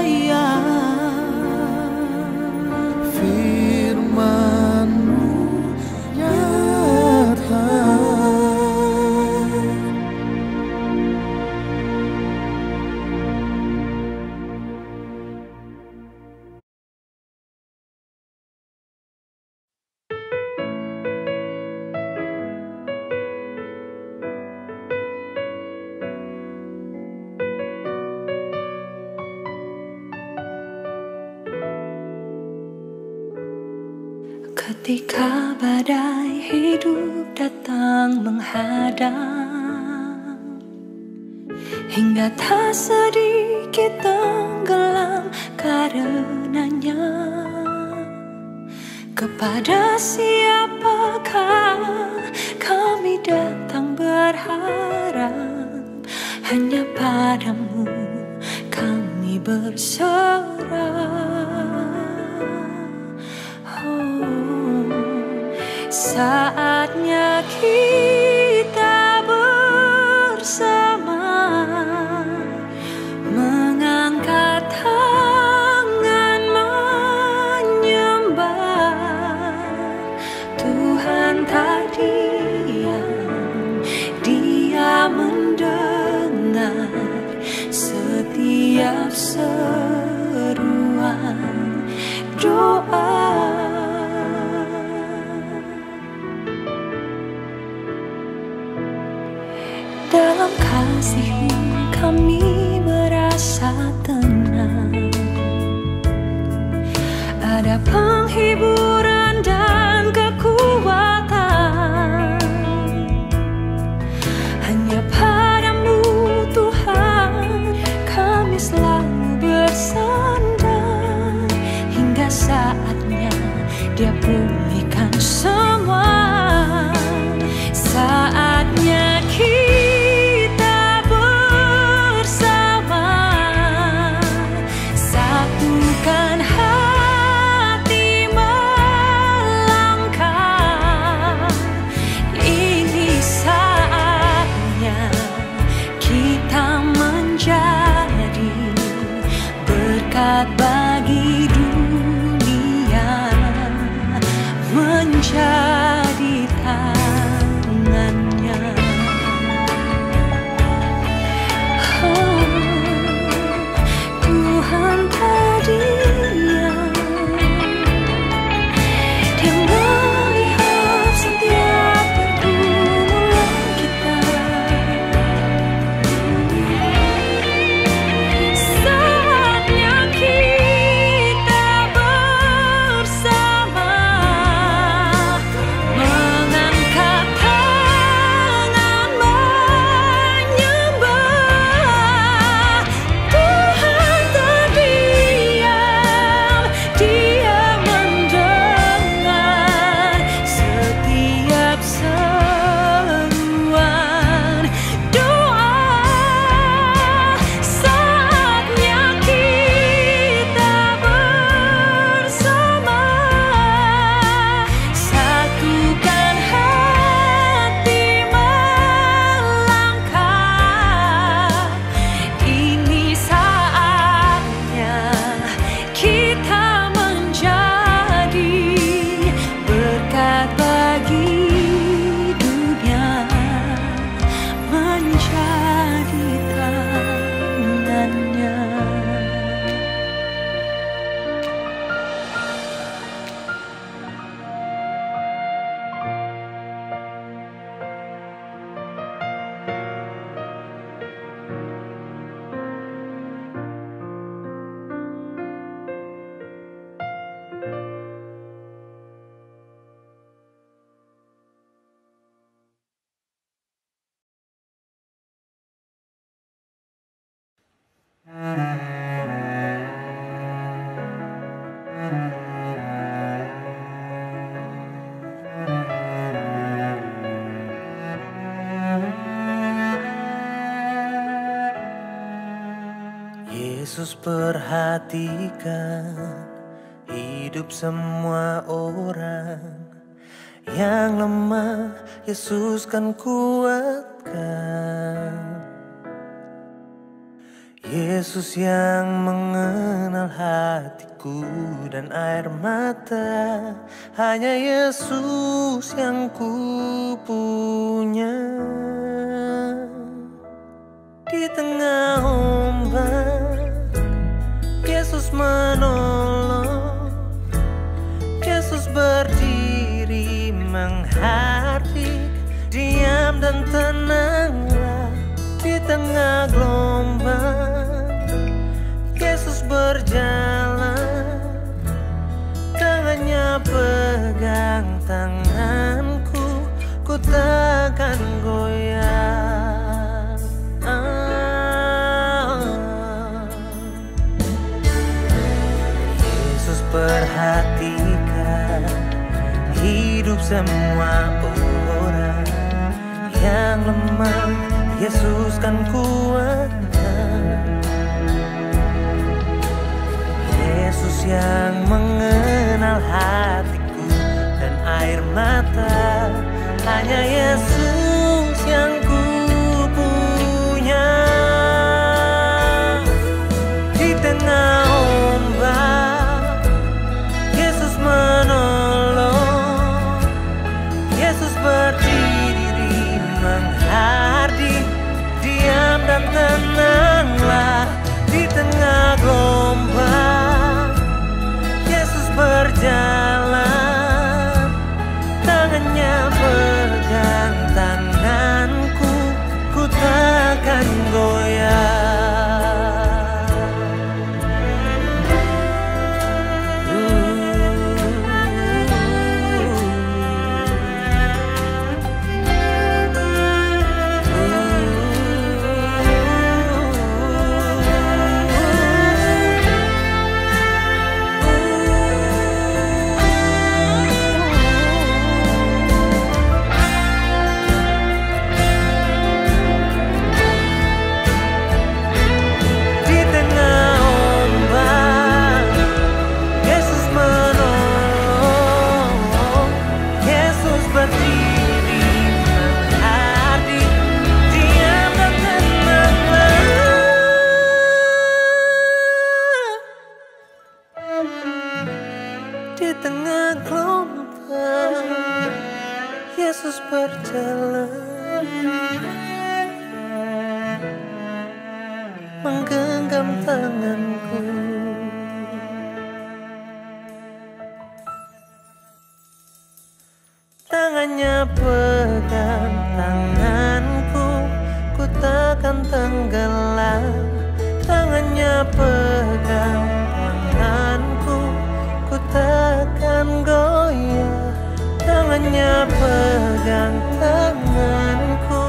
percaya firman-Mu nyata. Ketika badai hidup datang menghadang, hingga tak sedikit tenggelam karenanya, kepada siapakah kami datang berharap? Hanya padamu kami berserah. Saatnya kita bersama mengangkat tangan menyembah Tuhan. Tak diam, Dia mendengar setiap seruan doa. Dalam kasih-Mu kami merasa tenang, ada penghiburan dan kekuatan. Hanya padamu Tuhan kami selalu bersandar, hingga saatnya Dia pulihkan semua. Saatnya kita bersama, satukan hati melangkah. Ini saatnya kita menjadi berkat bagi dunia, menjadi tangannya. Oh, Tuhan tak diam, Dia melihat setiap pergumulan kita. Saatnya kita bersama mengangkat tangan menyembah Tuhan. Tak diam, Dia mendengar setiap seruan doa. Saatnya kita bersama, satukan hati melangkah. Ini saatnya kita menjadi berkat bagi dunia, menjadi tangannya. Yesus perhatikan hidup semua orang yang lemah, Yesus kan kuatkan. Yesus yang mengenal hatiku dan air mata, hanya Yesus yang ku punya. Di tengah ombak Yesus menolong, Yesus berdiri menghardik, diam dan tenanglah di tengah gelombang. Yesus berjalan, tangannya pegang tanganku, ku takkan goyah. Ah. Yesus perhatikan hidup semua orang yang lemah, Yesus kan kuatkan. Yesus yang mengenal hatiku dan air mata, hanya Yesus yang ku punya. Di tengah ombak Yesus menolong, Yesus berdiri menghardik, diam dan tenanglah di tengah gelombang. Yesus berjalan, tangannya pegang tanganku, ku takkan goyah. Di tengah gelombang Yesus berjalan, menggenggam tanganku. Tangannya pegang tanganku, ku takkan tenggelam. Tangannya pegang tanganku, ku takkan goyah. Tangannya pegang tanganku,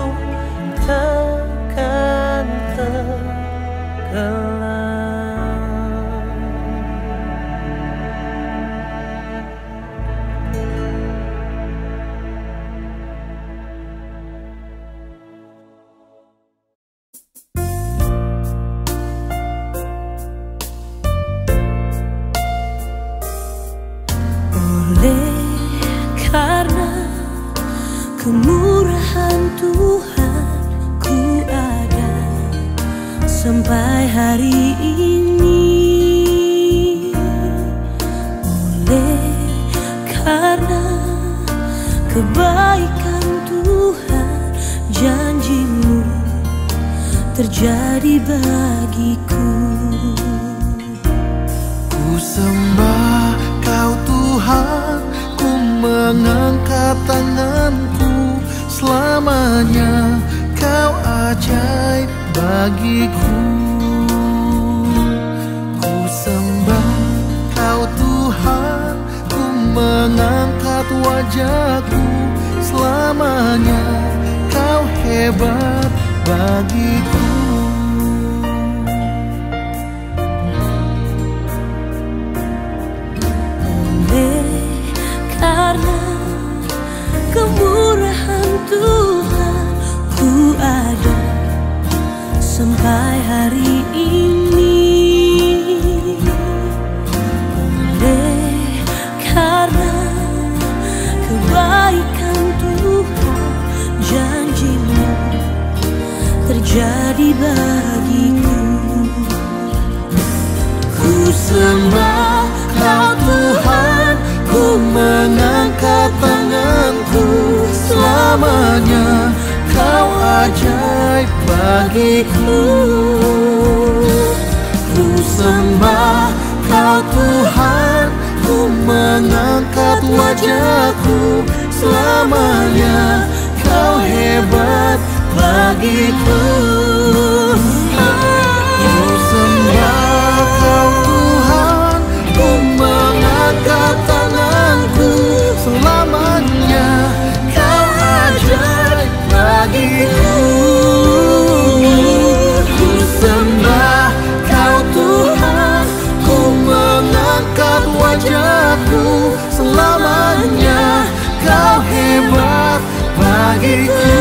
takkan tenggelam. Karena kemurahan Tuhan ku ada sampai hari ini. Oleh karena kebaikan Tuhan, janji-Mu terjadi bagiku. Ku sembah Kau Tuhan, ku mengangkat tanganku, selamanya Kau ajaib bagiku. Ku sembah Kau Tuhan, ku mengangkat wajahku, selamanya Kau hebat bagiku. Karena kemurahan Tuhan ku ada sampai hari ini. Oleh karena kebaikan Tuhan, janji-Mu terjadi bagiku. sembah Kau Tuhan, ku mengangkat tanganku. Selamanya Kau ajaib bagiku. Ku sembah Kau Tuhan, ku mengangkat wajahku. Selamanya Kau hebat bagiku. Ku sembah Kau Tuhan, ku mengangkat tanganku. Selamanya Kau ajaib bagiku. Ku sembah Kau Tuhan, ku mengangkat wajahku. Selamanya Kau hebat bagiku.